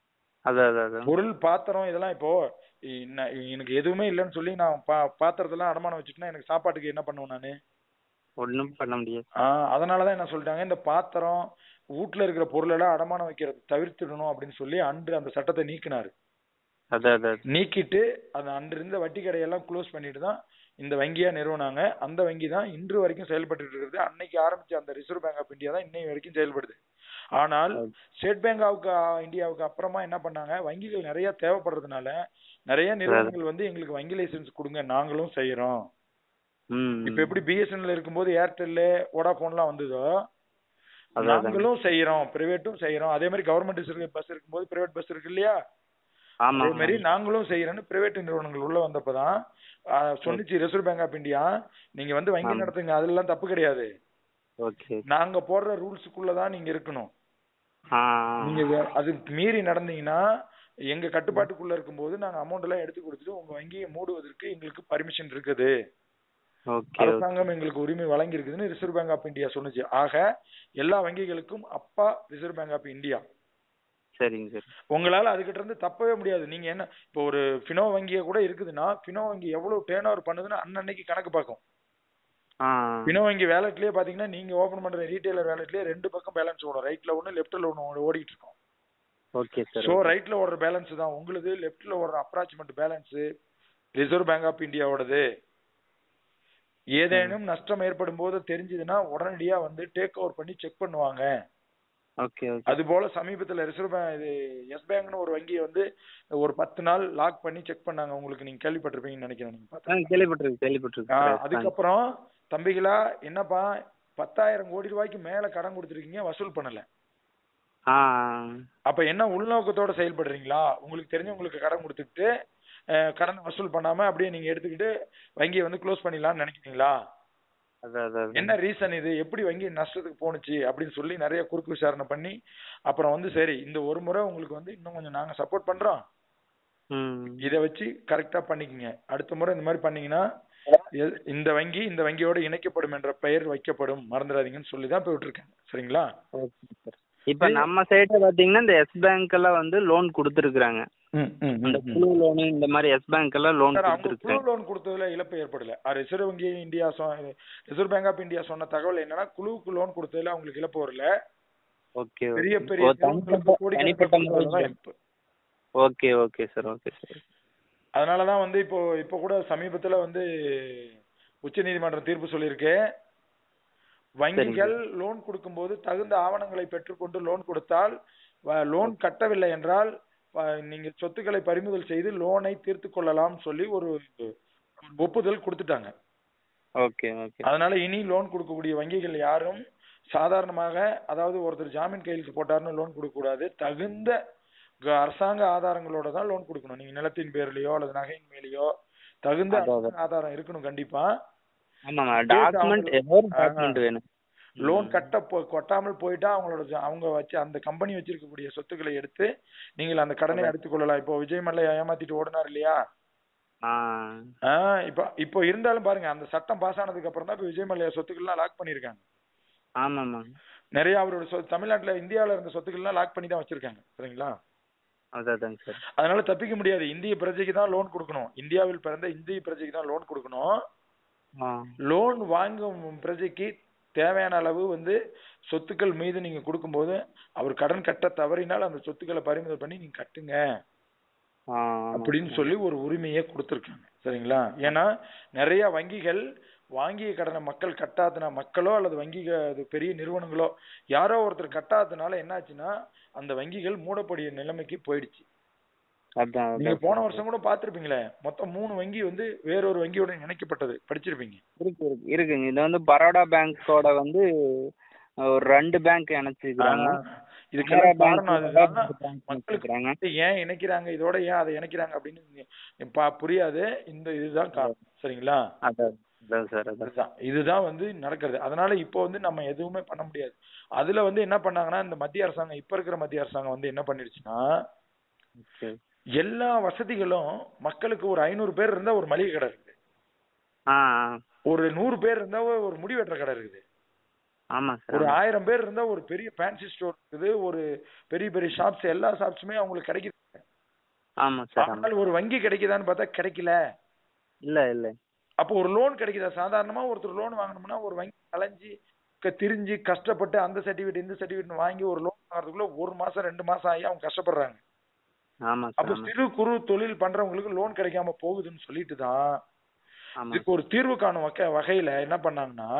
பொருள் பாத்திரம் இதெல்லாம் இப்போ எனக்கு எதுவுமே இல்லைன்னு சொல்லி நான் பாத்திரத்தெல்லாம் அடமானம் வச்சுட்டுனா எனக்கு சாப்பாட்டுக்கு என்ன பண்ணுவேன் நானு? ஒன்றும் பண்ண முடியாது. அதனாலதான் என்ன சொல்லிட்டாங்க, இந்த பாத்திரம் வீட்டுல இருக்கிற பொருள் எல்லாம் அடமானம் வைக்கிறது தவிர்த்துடணும் அப்படின்னு சொல்லி அன்று அந்த சட்டத்தை நீக்கினாரு. நீக்கிட்டு அந்த அன்று இருந்த வட்டி கடையெல்லாம் க்ளோஸ் பண்ணிட்டு தான் இந்த வங்கியா நிறுவனாங்க. அந்த வங்கி தான் இன்று வரைக்கும் செயல்பட்டு இருக்கிறது. அன்னைக்கு ஆரம்பிச்ச அந்த ரிசர்வ் பேங்க் ஆஃப் இந்தியா தான் இன்னை வரைக்கும் செயல்படுது. ஆனால் ஸ்டேட் பேங்க் ஆஃப் இந்தியாவுக்கு அப்புறமா என்ன பண்ணாங்க, வங்கிகள் நிறைய தேவைப்படுறதுனால நிறைய நிறுவனங்கள் வந்து எங்களுக்கு வங்கி லைசன்ஸ் கொடுங்க, நாங்களும் செய்யறோம். இப்ப எப்படி பிஎஸ்என்எல் இருக்கும்போது ஏர்டெல் வோடாபோன்லாம் வந்ததோ, நாங்களும் செய்யறோம், பிரைவேட்டும் செய்யறோம். அதே மாதிரி கவர்மெண்ட் பஸ் இருக்கும்போது பிரைவேட் பஸ் இருக்கு இல்லையா, அதே மாதிரி நாங்களும் செய்யறோம்னு பிரைவேட் நிறுவனங்கள் உள்ள வந்தப்பதான் சொன்னிச்சு ரிசர்வ் பேங்க் ஆஃப் இந்தியா, நீங்க வந்து வங்கி நடத்துங்க, அதெல்லாம் தப்பு கிடையாது, நாங்க போடுற ரூல்ஸுக்குள்ளதான் நீங்க இருக்கணும். நீங்க அது மீறி நடந்தீங்கன்னா எங்க கட்டுப்பாட்டுக்குள்ள இருக்கும்போது நாங்க அமௌண்ட் எல்லாம் எடுத்து கொடுத்துட்டு உங்க வங்கியை மூடுவதற்கு எங்களுக்கு பர்மிஷன் இருக்குது, அரசாங்கம் எங்களுக்கு உரிமை வழங்கி இருக்குதுன்னு ரிசர்வ் பேங்க் ஆஃப் இந்தியா சொன்னுச்சு. ஆக எல்லா வங்கிகளுக்கும் அப்பா ரிசர்வ் பேங்க் ஆஃப் இந்தியா. சரிங்க சார். உங்களால அதுகிட்ட இருந்து தப்பவே முடியாது. நீங்க என்ன இப்போ ஒரு பினோ வங்கிய கூட இருக்குதுன்னா, பினோ வங்கி எவ்வளவு டேர்ன் ஓவர் பண்ணுதுன்னு அன்னன்னைக்கு கணக்கு பார்க்கும். பினோ வங்கி வேலட்லயே பாத்தீங்கன்னா நீங்க ஓபன் பண்ற ரீட்டைலர் வேலட்லயே 2 பக்கம் பேலன்ஸ் ஓடும், ரைட்ல ஒண்ணு லெஃப்ட்ல ஒண்ணு ஓடிட்டு இருக்கும். Okay sir. சோ ரைட்ல ஓடுற பேலன்ஸ் தான் உங்களுக்கு, லெஃப்ட்ல ஓடுற approximate balance reserve bank of இந்தியாவோடது. ஏதேனும் நஷ்டம் ஏற்படும் போது தெரிஞ்சதுன்னா உடனடியா வந்து டேக் ஓவர் பண்ணி செக் பண்ணுவாங்க. அது போல சமீபத்துல ரிசர்வ் பேங்க் எஸ் பேங்க்னு ஒரு வங்கியை வந்து ஒரு 10 நாள் லாக் பண்ணி செக் பண்ணாங்க. உங்களுக்கு நீங்க கேள்விப்பட்டிருப்பீங்கன்னு நினைக்கிறேன். நீங்க கேள்விப்பட்டிருக்கீங்க. அதுக்கப்புறம் தம்பிகளா என்னப்பா 10,000 கோடி ரூபாய்க்கு மேல கடன் கொடுத்துருக்கீங்க, வசூல் பண்ணல. அப்ப என்ன உள்நோக்கத்தோட செயல்படுறீங்களா? உங்களுக்கு தெரிஞ்சு உங்களுக்கு கடன் கொடுத்துட்டு கடன் வசூல் பண்ணாம அப்படியே நீங்க எடுத்துக்கிட்டு வங்கியை வந்து க்ளோஸ் பண்ணிடலாம்னு நினைக்கிறீங்களா? என்ன ரீசன் இது, எப்படி வங்கி நஷ்டத்துக்கு போனுச்சு அப்படின்னு சொல்லி நிறைய குறுக்கு விசாரணை பண்ணி அப்புறம் வந்து சரி இந்த ஒரு முறை உங்களுக்கு வந்து இன்னும் கொஞ்சம் நாங்க சப்போர்ட் பண்றோம், இத வச்சு கரெக்டா பண்ணிக்கங்க, அடுத்த முறை இந்த மாதிரி பண்ணீங்கன்னா இந்த வங்கியோட இணைக்கப்படும் என்ற பெயர் வைக்கப்படும், மறந்துடாதீங்கன்னு சொல்லிதான் போய் விட்டுருக்காங்க. சரிங்களா? இப்ப நம்ம சைடுல பாத்தீங்கன்னா இந்த எஸ் பேங்க் எல்லாம் வந்து லோன் கொடுத்துருக்காங்க. இந்த குழு லோன் இந்த மாதிரி எஸ் பேங்க் எல்லாம் லோன் கொடுத்துருக்காங்க. குழு லோன் கொடுத்ததுல இழப்பு ஏற்படல. ரிசர்வ் வங்கி India reserve bank of India சொன்ன தகவல் என்னன்னா, குழுவுக்கு லோன் கொடுத்ததுல அவங்களுக்கு இழப்பு வரல. ஓகே. பெரிய பெரிய okay okay sir. Okay sir. அதனாலதான் வந்து இப்போ கூட சமீபத்துல வந்து உச்சநீதிமன்றம் தீர்ப்பு சொல்லியிருக்கு, வங்கிகள் லோன் கொடுக்கும்போது தகுந்த ஆவணங்களை பெற்றுக்கொண்டு லோன் கொடுத்தால், லோன் கட்டவில்லை என்றால் நீங்க சொத்துக்களை பறிமுதல் செய்து லோனை தீர்த்து கொள்ளலாம் சொல்லி ஒரு ஒப்புதல் கொடுத்துட்டாங்க. அதனால இனி லோன் கொடுக்கக்கூடிய வங்கிகள் யாரும் சாதாரணமாக, அதாவது ஒருத்தர் ஜாமீன் கையெழுத்து போட்டாருன்னு லோன் கொடுக்க கூடாது, தகுந்த அரசாங்க ஆதாரங்களோட தான் லோன் கொடுக்கணும். நீங்க நிலத்தின் பேர்லயோ அல்லது நகையின் மேலேயோ தகுந்த ஆதாரம் இருக்கணும் கண்டிப்பா. லோன் கொட்டாமல் போயிட்டா அவங்க வச்சு அந்த கம்பெனி வச்சிருக்கக்கூடிய சொத்துக்களை எடுத்து நீங்கள் அந்த கடனை அடைத்துக் கொள்ளலாம். இப்போ விஜய் மல்லையா ஏமாத்திட்டு ஓடினார் இல்லையா? இப்போ இருந்தாலும் பாருங்க, அந்த சட்டம் பாஸ் ஆனதுக்கு அப்புறம் தான் இப்ப விஜய் மல்லையா சொத்துக்கள்லாம் லாக் பண்ணிருக்காங்க. நிறைய அவரோட தமிழ்நாட்டுல இந்தியாவில இருந்த சொத்துக்கள்லாம் லாக் பண்ணி தான் வச்சிருக்காங்க. சரிங்களா? அதனால தப்பிக்க முடியாது. இந்திய பிரஜைக்கு தான் லோன் கொடுக்கணும், இந்தியாவில் பிறந்த இந்திய பிரஜைக்கு தான் லோன் கொடுக்கணும். லோன் வாங்கும் பிரஜைக்கு தேவையான அளவு வந்து சொத்துக்கள் மீது நீங்க கொடுக்கும்போது அவர் கடன் கட்ட தவறினால் அந்த சொத்துக்களை பறிமுதல் பண்ணி நீங்க கட்டுங்க அப்படின்னு சொல்லி ஒரு உரிமையை கொடுத்துருக்காங்க. சரிங்களா? ஏன்னா நிறைய வங்கிகள் வாங்கிய கடனை மக்கள் கட்டாதனா, மக்களோ அல்லது வங்கிகள் பெரிய நிறுவனங்களோ யாரோ ஒருத்தர் கட்டாதனால என்னாச்சுன்னா அந்த வங்கிகள் மூடக்கூடிய நிலைமைக்கு போயிடுச்சு. நீங்க போன வருஷம் கூட பாத்திருப்பீங்களே, மொத்தம் 3 வங்கி வந்து வேறொரு வங்கியோட இணைக்கப்பட்டது, படிச்சிருப்பீங்க. இருக்குங்க. இது வந்து பரோடா பேங்கோட வந்து ஒரு 2 பேங்க் இணைச்சிருக்காங்க. இதுக்கு காரணம் அதுதான். மக்களுக்கு ஏன் இணைக்கிறாங்க, இதோட ஏன் அதை இணைக்கிறாங்க அப்படின்னு புரியாது. இதுதான் காரணம். சரிங்களா? இதுதான் வந்து நடக்கிறது. அதனால இப்போ வந்து நம்ம எதுவுமே பண்ண முடியாது. அதுல வந்து என்ன பண்ணாங்கன்னா, இந்த மத்திய அரசாங்கம், இப்ப இருக்கிற மத்திய அரசாங்கம் வந்து என்ன பண்ணிடுச்சுன்னா, எல்லா வசதிகளும் மக்களுக்கு ஒரு 500 பேர் இருந்தா ஒரு மளிகை கடை இருக்குது, ஒரு 100 பேர் இருந்தா ஒரு முடி வெட்டுற கடை இருக்குது, ஒரு 1000 பேர் இருந்தா ஒரு பெரிய ஃபேன்சி ஸ்டோர் இருக்குது, ஒரு பெரிய பெரிய ஷாப்ஸ், எல்லா ஷாப்ஸுமே அவங்களுக்கு கிடைக்குது. ஆமா சார். ஆனால் ஒரு வங்கி கிடைக்குதான்னு பார்த்தா கிடைக்கல. இல்ல இல்ல. அப்போ ஒரு லோன் கிடைக்குதா? சாதாரணமா ஒருத்தர் லோன் வாங்கணும்னா ஒரு வங்கி அலைஞ்சு திரிஞ்சு கஷ்டப்பட்டு அந்த சர்டிபிகேட் இந்த சர்டிபிகேட் வாங்கி ஒரு லோன் வாங்குறதுக்குள்ள 1 மாசம் 2 மாசம் ஆகி அவங்க கஷ்டப்படுறாங்க. ஆமா அப்ப சார். சிறு குறு தொழில் பண்றவங்களுக்கு லோன் கிடைக்காம போகுதுன்னு சொல்லிட்டு தான் ஆமா. இதுக்கு ஒரு தீர்வு காணும் வகையில என்ன பண்ணாங்கன்னா,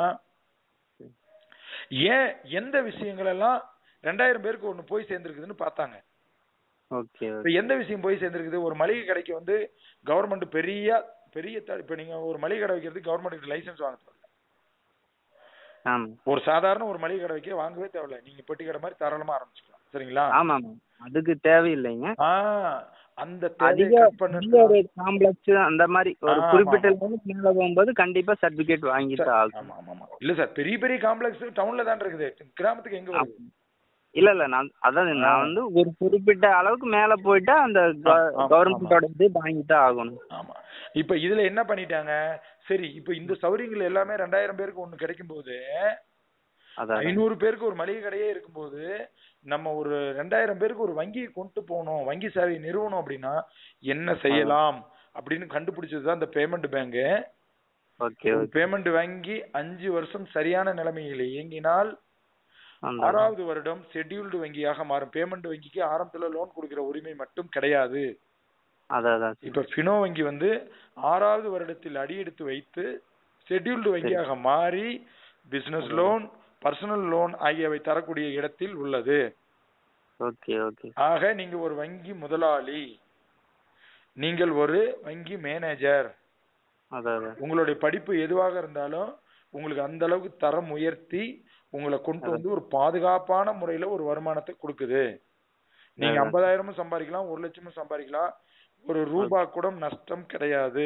ஏன் எந்த விஷயங்கள் எல்லாம் 2000 பேருக்கு ஒண்ணு போய் சேர்ந்திருக்குதுன்னு பார்த்தாங்க. ஓகே. இப்ப எந்த விஷயம் போய் சேர்ந்திருக்குது? ஒரு மளிகை கடைக்கு வந்து கவர்மெண்ட் பெரிய இப்ப நீங்க ஒரு மளிகை கடை வைக்கிறதுக்கு கவர்மெண்ட் லைசன்ஸ் வாங்க தேவையில்ல. ஆமா. ஒரு சாதாரண ஒரு மளிகை கடை வைக்க வாங்கவே தேவையில்ல. நீங்க பெட்டி கடை மாதிரி தாராளமா ஆரம்பிச்சுக்கலாம். சரிங்களா? ஆமா ஆமா. அதுக்கு தேவையில்லைங்க. அந்த காம்ப்ளெக்ஸ் அந்த மாதிரி ஒரு குறிப்பிட்ட லெவலுக்கு மேல போகும்போது கண்டிப்பா சர்டிபிகேட் வாங்கிட்டு ஆகும். இல்ல சார், பெரிய பெரிய காம்ப்ளெக்ஸ் டவுன்ல தான் இருக்குது. கிராமத்துக்கு எங்க வருது? இல்ல இல்ல, நான் வந்து ஒரு குறிப்பிட்ட அளவுக்கு மேல போயிட்டா அந்த கவர்மெண்டோட இது வாங்கிட்டு ஆகணும். ஆமா. இப்ப இதுல என்ன பண்ணிட்டாங்க, சரி இப்ப இந்த சௌகரியங்கள் எல்லாமே 2000 பேருக்கு ஒண்ணு கிடைக்கும் போது 500 பேருக்கு ஒரு மளிகை கடையே இருக்கும்போது நம்ம ஒரு 2000 பேருக்கு ஒரு வங்கியை கொண்டு போகணும், வங்கி சேவையை நிறுவனம் அப்படின்னா என்ன செய்யலாம் அப்படின்னு கண்டுபிடிச்சதுதான் இந்த பேமெண்ட் பேங்க். பேமெண்ட் வங்கி 5 வருஷம் சரியான நிலைமையில் இயங்கினால் 6வது வருடம் ஷெட்யூல்டு வங்கியாக மாறும். பேமெண்ட் வங்கிக்கு ஆரம்பத்துல லோன் கொடுக்கிற உரிமை மட்டும் கிடையாது. இப்ப பினோ வங்கி வந்து 6வது வருடத்தில் அடியெடுத்து வைத்து ஷெட்யூல்டு வங்கியாக மாறி பிசினஸ் லோன், பர்சனல் லோன் ஆகியவை தரக்கூடிய இடத்தில் உள்ளது. ஆக நீங்க ஒரு வங்கி முதலாளி, நீங்கள் ஒரு வங்கி மேனேஜர். உங்களுடைய படிப்பு எதுவாக இருந்தாலும் உங்களுக்கு அந்த அளவுக்கு தரம் உயர்த்தி உங்களை கொண்டு வந்து ஒரு பாதுகாப்பான முறையில ஒரு வருமானத்தை கொடுக்குது. நீங்க 50,000 சம்பாதிக்கலாம், 1 லட்சமும் சம்பாதிக்கலாம், ஒரு ரூபா கூட நஷ்டம் கிடையாது.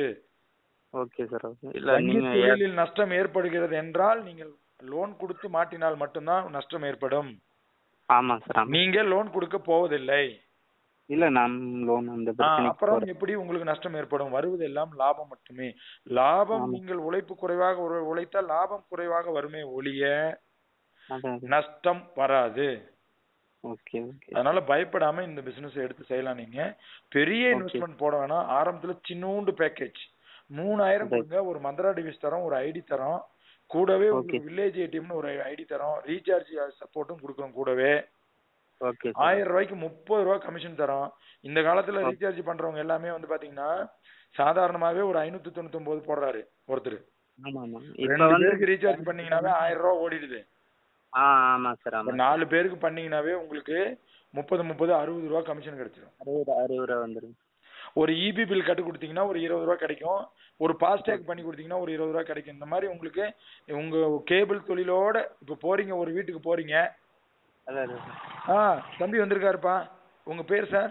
வங்கி தொழிலில் நஷ்டம் ஏற்படுகிறது என்றால் நீங்கள் லோன் கொடுத்து மாட்டினால் மட்டும்தான் நஷ்டம் ஏற்படும். நீங்க லோன் கொடுக்க போவதில்லை. இல்ல, நான் லோன் அப்புறம் எப்படி உங்களுக்கு நஷ்டம் ஏற்படும்? வருவதெல்லாம் லாபம் மட்டுமே. லாபம் நீங்கள் உழைப்பு குறைவாக உழைத்தால் லாபம் குறைவாக வருமே ஒழிய நஷ்டம் வராது. அதனால பயப்படாம இந்த பிசினஸ் எடுத்து செய்யலாம். நீங்க பெரிய இன்வெஸ்ட்மெண்ட் போட வேணாம். ஆரம்பத்துல சின்னூண்டு பேக்கேஜ் 3000 கொடுங்க, ஒரு மந்த்ரா டிவிஸ் தரோம், ஒரு ஐடி தரோம், கூடவே உங்களுக்கு வில்லேஜ் ஏடிஎம்னு ஒரு ஐடி தரோம், ரீசார்ஜ் சப்போர்ட்டும் கொடுக்குறோம் கூடவே. 1000 ரூபாய்க்கு 30 ரூபாய் கமிஷன் தரோம். இந்த காலத்துல ரீசார்ஜ் பண்றவங்க எல்லாமே வந்து பாத்தீங்கன்னா சாதாரணமாவே ஒரு 599 போடுறாரு ஒருத்தர். 2 பேருக்கு ரீசார்ஜ் பண்ணீங்கன்னாவே 1000 ரூபாய் ஓடிடுது. 4 பேருக்கு பண்ணீங்கன்னாவே உங்களுக்கு 30 60 ரூபாய் கமிஷன் கிடைச்சிடும். 60 ரூபாய் வந்துரும். ஒரு இபி பில் கட்டு கொடுத்தீங்கன்னா ஒரு 20 ரூபாய் கிடைக்கும். ஒரு பாஸ்டேக் பண்ணி கொடுத்தீங்கன்னா ஒரு 20 ரூபாய் கிடைக்கும். இந்த மாதிரி உங்களுக்கு உங்க கேபிள் தொழிலோட இப்ப போறீங்க, ஒரு வீட்டுக்கு போறீங்க. தம்பி வந்திருக்காருப்பா. உங்க பேர் சார்?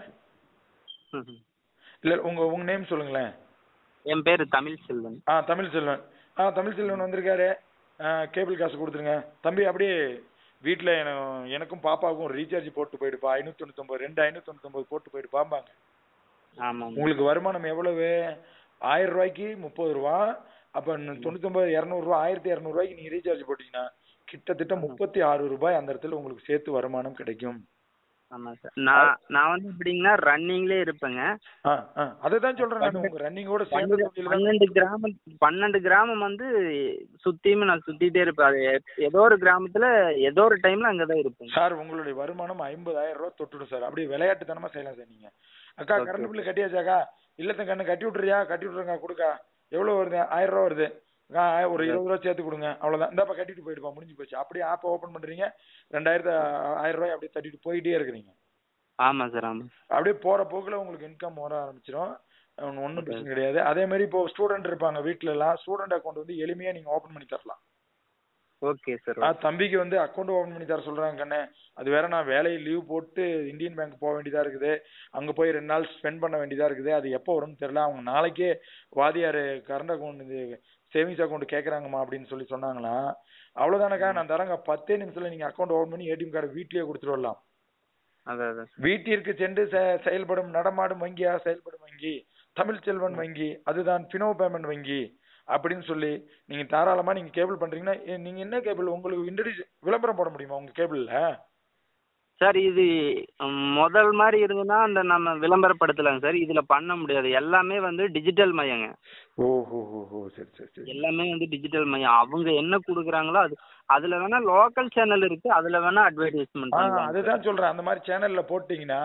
இல்ல உங்க நேம் சொல்லுங்களேன். என் பேரு தமிழ் செல்வன். தமிழ் செல்வன். தமிழ் செல்வன் வந்திருக்காரு. கேபிள் காசு கொடுத்துருங்க தம்பி. அப்படியே வீட்டுல எனக்கும் பாப்பாவுக்கும் ஒரு ரீசார்ஜ் போட்டு போயிடுப்பா. 599 599 போட்டு போயிடுப்பாம்பாங்க. உங்களுக்கு வருமானம் எவ்வளவு? 1000 ரூபாய்க்கு 30 ரூபா. அப்ப 99 200 ரூபாய் 1200 ரூபாய்க்கு நீங்க ரீசார்ஜ் போட்டீங்கன்னா கிட்டத்தட்ட 36 ரூபாய் அந்த இடத்துல உங்களுக்கு சேர்த்து வருமானம் கிடைக்கும். நான் வந்து எப்படிங்கன்னா ரன்னிங்ல இருப்பேங்க. அததான் சொல்றேன். உங்க ரன்னிங்கோட சேர்ந்து 12 கிராமம் வந்து சுத்தியும் நான் சுத்திட்டே இருப்பேன். அது ஏதோ ஒரு கிராமத்துல ஏதோ ஒரு டைம்ல அங்கதான் இருப்பேன் சார். உங்களுடைய வருமானம் 50,000 ரூபாய் தொட்டுடும் சார். அப்படியே விளையாட்டுத்தனமா செய்யலாம் சார். நீங்க அக்கா கரண்ட் பில்லு கட்டியாச்சாக்கா? இல்லத்த கண்ணு கட்டி விட்டுறியா? கட்டி விட்டுருங்க. கொடுக்கா. எவ்வளவு வருது? 1000 ரூபாய் வருது. ஒரு 20 ரூபாய் சேர்த்து கொடுங்க. அவ்வளவுதான். இந்தாப்பா கட்டிட்டு போயிடுப்பா, முடிஞ்சு போச்சு. அப்படியே ஆப் ஓபன் பண்றீங்க, 1000 ரூபாய் அப்படியே தட்டிட்டு போயிட்டே இருக்கிறீங்க. ஆமா சார். ஆமா. அப்படியே போற போக்குல உங்களுக்கு இன்கம் வர ஆரம்பிச்சிடும். ஒன்னும் பிரச்சனை கிடையாது. அதே மாதிரி இப்போ ஸ்டூடெண்ட் இருப்பாங்க வீட்டுல எல்லாம், ஸ்டூடெண்ட் அக்கௌண்ட் வந்து எளிமையா நீங்க ஓபன் பண்ணி தரலாம். Okay sir. தம்பிக்கு வந்து அக்கௌண்ட் ஓபன் பண்ணி தர சொல்றாங்க கண்ணே. அது வேற, நான் வேலையை லீவ் போட்டு இந்தியன் பேங்க் போக வேண்டியதா இருக்குது. அங்க போய் 2 நாள் ஸ்பெண்ட் பண்ண வேண்டியதா இருக்குது. அது எப்போ வரும்னு தெரியல. அவங்க நாளைக்கே வாதியாரு கரண்ட் அக்கௌண்ட் சேவிங்ஸ் அக்கௌண்ட் கேக்குறாங்கம்மா அப்படின்னு சொல்லி சொன்னாங்களா. அவ்வளவுதானக்கா, நான் தரேங்க. 10 நிமிஷத்துல நீங்க அக்கௌண்ட் ஓபன் பண்ணி ஏடிஎம் கார்டு வீட்லயே கொடுத்துட்டு வரலாம். வீட்டிற்கு சென்று செயல்படும் நடமாடும் வங்கியா செயல்படும் வங்கி தமிழ் செல்வன் வங்கி, அதுதான் பினோ பேமெண்ட் வங்கி அப்படின்னு சொல்லி நீங்க தாராளமா நீங்க கேபிள் பண்றீங்கன்னா, நீங்க என்ன கேபிள் உங்களுக்கு விளம்பரம் போட முடியுமா உங்க கேபிள்ல? சார் இது முதல் மாதிரி இருந்ததுன்னா அந்த நம்ம விளம்பரப்படுத்தலாங்க சார். இதுல பண்ண முடியாது. எல்லாமே வந்து டிஜிட்டல் மயங்க. ஓஹோ சரி சரி சரி. எல்லாமே வந்து டிஜிட்டல் மயம். அவங்க என்ன கொடுக்குறாங்களோ அதுல வேணா லோக்கல் சேனல் இருக்கு, அதுல வேணா அட்வர்டைஸ்மெண்ட் பண்ணலாம். அதுதான் சொல்றேன். அந்த மாதிரி சேனல்ல போட்டீங்கன்னா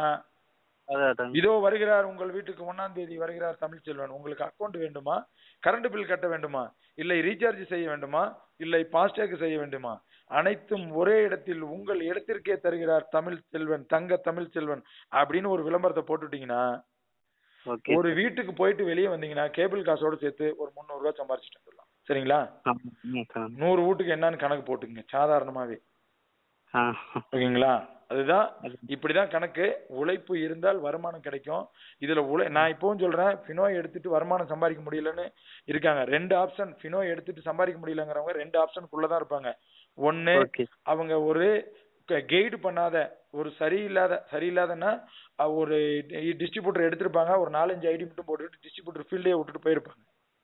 இதோ வருகிறார் உங்கள் வீட்டுக்கு 1ஆம் தேதி வருகிறார் தமிழ்ச்செல்வன், உங்களுக்கு அக்கௌண்ட் வேண்டுமா, கரண்ட் பில் கட்ட வேண்டுமா, இல்லை ரீசார்ஜ் செய்ய வேண்டுமா, இல்லை பாஸ்டேக் செய்ய வேண்டுமா, அனைத்தும் ஒரே இடத்தில் உங்கள் இடத்திற்கே தருகிறார் தமிழ்ச்செல்வன், தங்க தமிழ்ச்செல்வன் அப்படின்னு ஒரு விளம்பரத்தை போட்டுட்டீங்கன்னா ஒரு வீட்டுக்கு போயிட்டு வெளியே வந்தீங்கன்னா கேபிள் காசோட சேர்த்து ஒரு 300 ரூபாய் சம்பாரிச்சுட்டு வந்துடலாம். சரிங்களா? 100 வீட்டுக்கு என்னன்னு கணக்கு போட்டுங்க சாதாரணமாவே. ஓகேங்களா? அதுதான் இப்படிதான் கணக்கு. உழைப்பு இருந்தால் வருமானம் கிடைக்கும். இதுல நான் இப்பவும் சொல்றேன், பினோ எடுத்துட்டு வருமானம் சம்பாதிக்க முடியலன்னு இருக்காங்க. 2 ஆப்ஷன். பினோ எடுத்துட்டு சம்பாதிக்க முடியலங்கிறவங்க 2 ஆப்ஷனுக்குள்ளதான் இருப்பாங்க. ஒண்ணு, அவங்க ஒரு கைடு பண்ணாத ஒரு சரியில்லாதன்னா ஒரு டிஸ்ட்ரிபியூட்டர் எடுத்திருப்பாங்க, ஒரு 4-5 ஐடி மட்டும் போட்டுட்டு டிஸ்ட்ரிபியூட்டர் ஃபீல்டே விட்டுட்டு போயிருப்பாங்க.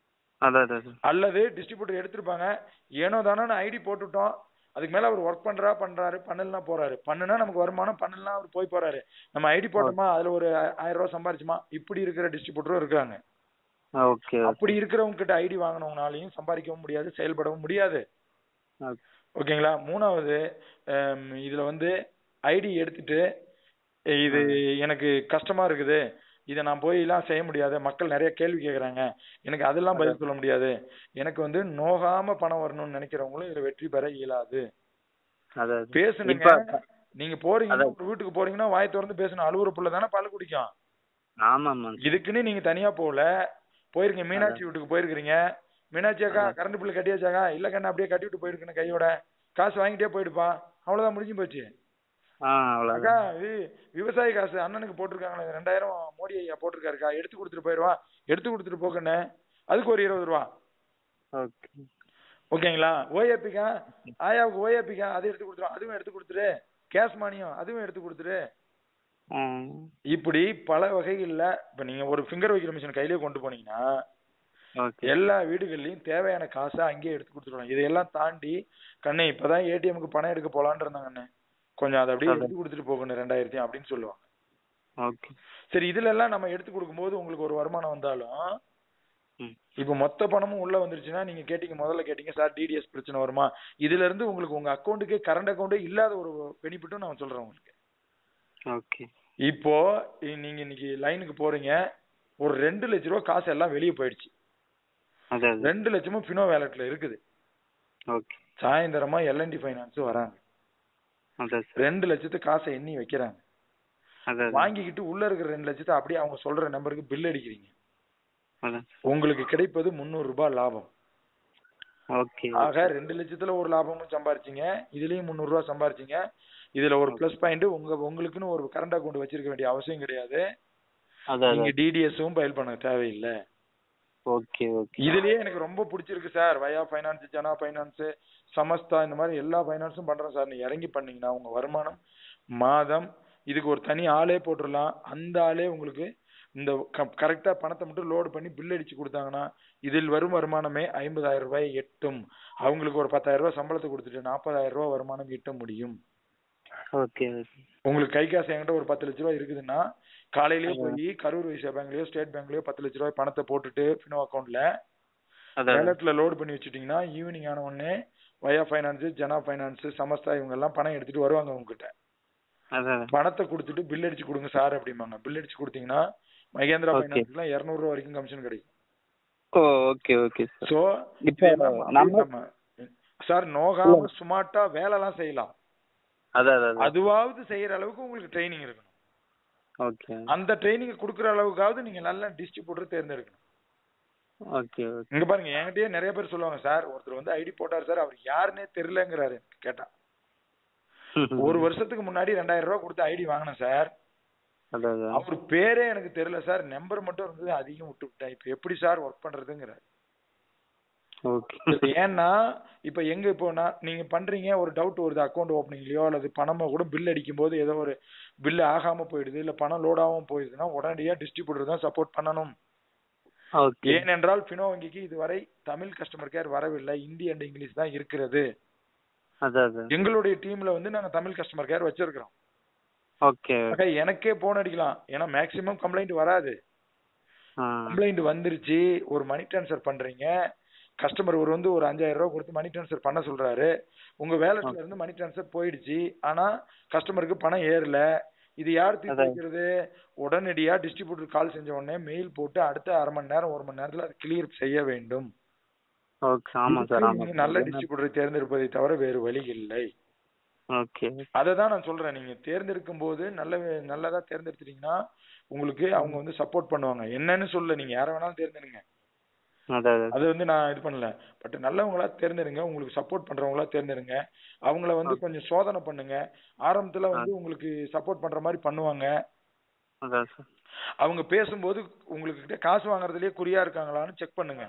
அல்லது டிஸ்ட்ரிபியூட்டர் எடுத்திருப்பாங்க, ஏனோ தானோ ஐடி போட்டுட்டோம், அதுக்கு மேல அவர் ஒர்க் பண்றாரு, பண்ணலாம் போறாரு, பண்ணுனா நமக்கு வருமானம், பண்ணலாம் அவர் போய் போறாரு, நம்ம ஐடி போட்டோமா அதுல ஒரு 1000 ரூபாய் சம்பாரிச்சுமா, இப்படி இருக்கிற டிஸ்ட்ரிபியூட்டரும் இருக்காங்க. அப்படி இருக்கிறவங்க கிட்ட ஐடி வாங்கினவங்கனாலையும் சம்பாதிக்கவும் முடியாது, செயல்படவும் முடியாது. ஓகேங்களா? 3வது, இதுல வந்து ஐடி எடுத்துட்டு இது எனக்கு கஷ்டமா இருக்குது, இதை நான் போய் எல்லாம் செய்ய முடியாது, மக்கள் நிறைய கேள்வி கேட்கறாங்க, எனக்கு அதெல்லாம் பதில் சொல்ல முடியாது, எனக்கு வந்து நோகாம பணம் வரணும்னு நினைக்கிறவங்களும் இதுல வெற்றி பெற இயலாது. பேசுனுங்க. நீங்க போறீங்கன்னா ஒரு வீட்டுக்கு போறீங்கன்னா வாய் திறந்து பேசணும். அழுவுற புள்ள தானே பால் குடிக்கும். இதுக்குன்னு நீங்க தனியா போயிருக்கீங்க, மீனாட்சி வீட்டுக்கு போயிருக்கீங்க, மீனாட்சி அக்கா கரண்ட் பில் கட்டியாச்சாக்கா, இல்ல கண்ணா அப்படியே கட்டி விட்டு போயிருக்கேன், கையோட காசு வாங்கிட்டே போயிடுப்பா, அவ்வளவுதான், முடிஞ்சு போச்சு. அக்கா விவசாய காசு அண்ணனுக்கு போட்டிருக்காங்களே 2000 மோடி ஐயா போட்டிருக்காருக்கா, எடுத்து கொடுத்துட்டு போயிருவா, எடுத்து கொடுத்துட்டு போக்கண்ணே, அதுக்கு ஒரு 20 ரூபா. ஓகேங்களா? ஓஏபிக்கா ஆயாவுக்கு ஓஏபிக்கா அதை எடுத்து கொடுத்துரும், அதுவும் எடுத்து கொடுத்துரு, கேஷ் மானியம் அதுவும் எடுத்து கொடுத்துரு. இப்படி பல வகைகள்ல இப்ப நீங்க ஒரு ஃபிங்கர் வைக்கிற மிஷின் கையிலேயே கொண்டு போனீங்கன்னா எல்லா வீடுகள்லயும் தேவையான காசை அங்கேயே எடுத்து கொடுத்துருவாங்க. இதையெல்லாம் தாண்டி கண்ணே இப்பதான் ஏடிஎம்க்கு பணம் எடுக்க போலான்னு இருந்தாங்க அண்ணே, கொஞ்சம் அதை அப்படியே எடுத்து கொடுத்துட்டு போகணும் 2000 அப்படின்னு சொல்லுவாங்க. சரி, இதுல எல்லாம் நம்ம எடுத்து கொடுக்கும்போது உங்களுக்கு ஒரு வருமானம் வந்தாலும் இப்ப மொத்த பணமும் உள்ள வந்துருச்சுன்னா நீங்க கேட்டீங்க, முதல்ல கேட்டீங்க சார் டிடிஎஸ் பிரச்சனை வருமா, இதுல இருந்து உங்களுக்கு உங்க அக்கௌண்ட்டுக்கே கரண்ட் அக்கௌண்டே இல்லாத ஒரு பெனிஃபிட்டும் நான் சொல்றேன் உங்களுக்கு. இப்போ நீங்க இன்னைக்கு லைனுக்கு போறீங்க, ஒரு 2 லட்சம் ரூபாய் காசு எல்லாம் வெளியே போயிடுச்சு, 2 லட்சமும் பினோ வேலட்ல இருக்குது. சாயந்தரமா எல்என்டி பைனான்ஸ் வராங்க, 2 லட்சத்து காசை எண்ணி வைக்கிறாங்க, வாங்கிக்கிட்டு உள்ள இருக்கிற 2 லட்சத்தை அப்படியே அவங்க சொல்ற நம்பருக்கு பில் அடிக்கிறீங்க, உங்களுக்கு கிடைப்பது 300 ரூபாய் லாபம். ஆக 2 லட்சத்துல ஒரு லாபமும் சம்பாரிச்சீங்க, இதுலயும் 300 ரூபாய் சம்பாரிச்சீங்க. இதுல ஒரு பிளஸ் பாயிண்ட், உங்களுக்குன்னு ஒரு கரண்ட் அக்கௌண்ட் வச்சிருக்க வேண்டிய அவசியம் கிடையாது, நீங்க டிடிஎஸும் ஃபைல் பண்ண தேவையில்லை. இதுலயே எனக்கு ரொம்ப பிடிச்சிருக்கு sir, Vaya finance, Jana finance, Samasta, இந்த மாதிரி எல்லா பைனான்ஸும் பண்றேன் சார், நீங்க இறங்கி பண்ணீங்கன்னா உங்க வருமானம் மாதம் இதுக்கு ஒரு தனி ஆளே போட்டுடலாம். அந்த ஆளே உங்களுக்கு இந்த கரெக்டா பணத்தை மட்டும் லோடு பண்ணி பில் அடிச்சு கொடுத்தாங்கன்னா இதில் வரும் வருமானமே 50,000 ரூபாய் எட்டும். அவங்களுக்கு ஒரு 10,000 ரூபாய் சம்பளத்தை கொடுத்துட்டு 40,000 ரூபாய் வருமானம் ஈட்ட முடியும். உங்களுக்கு கை காசு என்கிட்ட ஒரு 10 லட்ச ரூபாய் இருக்குதுன்னா காலையிலேயே போய் கரூர் வைசியா பேங்க்லயோ ஸ்டேட் பேங்க்லயோ 10 லட்ச ரூபாய் பணத்தை போட்டுட்டு பினோ அக்கௌண்ட்ல வேலட்ல லோடு பண்ணி வச்சுட்டீங்கன்னா ஈவினிங் ஆன உடனே வயா பைனான்ஸ், ஜனா பைனான்ஸ், சமஸ்தா இவங்க எல்லாம் பணம் எடுத்துட்டு வருவாங்க உங்ககிட்ட. பணத்தை கொடுத்துட்டு பில் அடிச்சு கொடுங்க சார் அப்படிம்பாங்க. பில் அடிச்சு கொடுத்தீங்கன்னா மகேந்திரா பைனான்ஸ்ல 200 ரூபாய் வரைக்கும் கமிஷன் கிடைக்கும். சோ சார் நோகாம சுமார்ட்டா வேலை எல்லாம் செய்யலாம், அதுவாவது செய்யற அளவுக்கு உங்களுக்கு ட்ரைனிங் இருக்கணும். அந்த ட்ரைனிங் கொடுக்கற அளவுக்காவது நீங்க நல்ல டிஸ்ட்ரிபியூட்டர் தேர்ந்தெடுக்கணும். இங்க பாருங்க, என்கிட்டயே நிறைய பேர் சொல்லுவாங்க சார், ஒருத்தர் வந்து ஐடி போட்டார் சார், அவர் யாருன்னே தெரியலங்கிறாரு. கேட்டா ஒரு வருஷத்துக்கு முன்னாடி 2000 ரூபாய் கொடுத்து ஐடி வாங்கினேன் சார், அவர் பேரே எனக்கு தெரியல சார், நம்பர் மட்டும் இருந்தது, அதிகம் விட்டுவிட்டேன், இப்ப எப்படி சார் ஒர்க் பண்றதுங்கிறாரு. ஏன்னா இப்ப எங்க இப்போ நீங்க பண்றீங்க, ஒரு டவுட் வருது அக்கௌண்ட் ஓப்பனிங்லயோ அல்லது பணமா கூட பில் அடிக்கும் போது ஏதோ ஒரு பில் ஆகாம போயிடுது, இல்ல பணம் லோட் ஆகாம போயிடுதுன்னா உடனடியா டிஸ்ட்ரிபியூட்டர் தான் சப்போர்ட் பண்ணணும். ஏனென்றால் பினோ வங்கிக்கு இதுவரை தமிழ் கஸ்டமர் கேர் வரவில்லை, இந்தி அண்ட் இங்கிலீஷ் தான் இருக்கிறது. எங்களுடைய டீம்ல வந்து நாங்க தமிழ் கஸ்டமர் கேர் வச்சிருக்கிறோம். ஓகே. எனக்கே போன் அடிக்கலாம், ஏன்னா மேக்சிமம் கம்ப்ளைண்ட் வராது. கம்ப்ளைண்ட் வந்துருச்சு, ஒரு மணி டிரான்ஸ்ஃபர் பண்றீங்க, கஸ்டமர் ஒரு 5000 ரூபாய் கொடுத்து மணி டிரான்ஸ்ஃபர் பண்ண சொல்றாரு, உங்க வேலட்ல இருந்து மணி டிரான்ஸ்ஃபர் போயிடுச்சு, ஆனா கஸ்டமருக்கு பணம் ஏறல, இது யார் தீர்த்து வைக்கிறது? உடனடியா டிஸ்ட்ரிபியூட்டர் கால் செஞ்ச உடனே மெயில் போட்டு அடுத்த அரை மணி நேரம் 1 மணி நேரத்துல அதை கிளியர் செய்ய வேண்டும். நல்ல டிஸ்ட்ரிபியூட்டரை தேர்ந்தெடுப்பதை தவிர வேறு வழி இல்லை. அததான் நான் சொல்றேன், நீங்க தேர்ந்தெடுக்கும் போது நல்லதா தேர்ந்தெடுத்துட்டீங்கன்னா உங்களுக்கு அவங்க சப்போர்ட் பண்ணுவாங்க. என்னன்னு சொல்ல, நீங்க யார வேணாலும் தேர்ந்தெடுங்க, அது நான் இது பண்ணல. பட் நல்லவங்களா தேர்ந்தெடுங்க, உங்களுக்கு சப்போர்ட் பண்றவங்களா தேர்ந்தெடுங்க. அவங்கள கொஞ்சம் சோதனை பண்ணுங்க. ஆரம்பத்துல உங்களுக்கு சப்போர்ட் பண்ற மாதிரி பண்ணுவாங்க. அவங்க பேசும்போது உங்களுக்கு கிட்ட காசு வாங்குறதுலயே குறியா இருக்காங்களான்னு செக் பண்ணுங்க.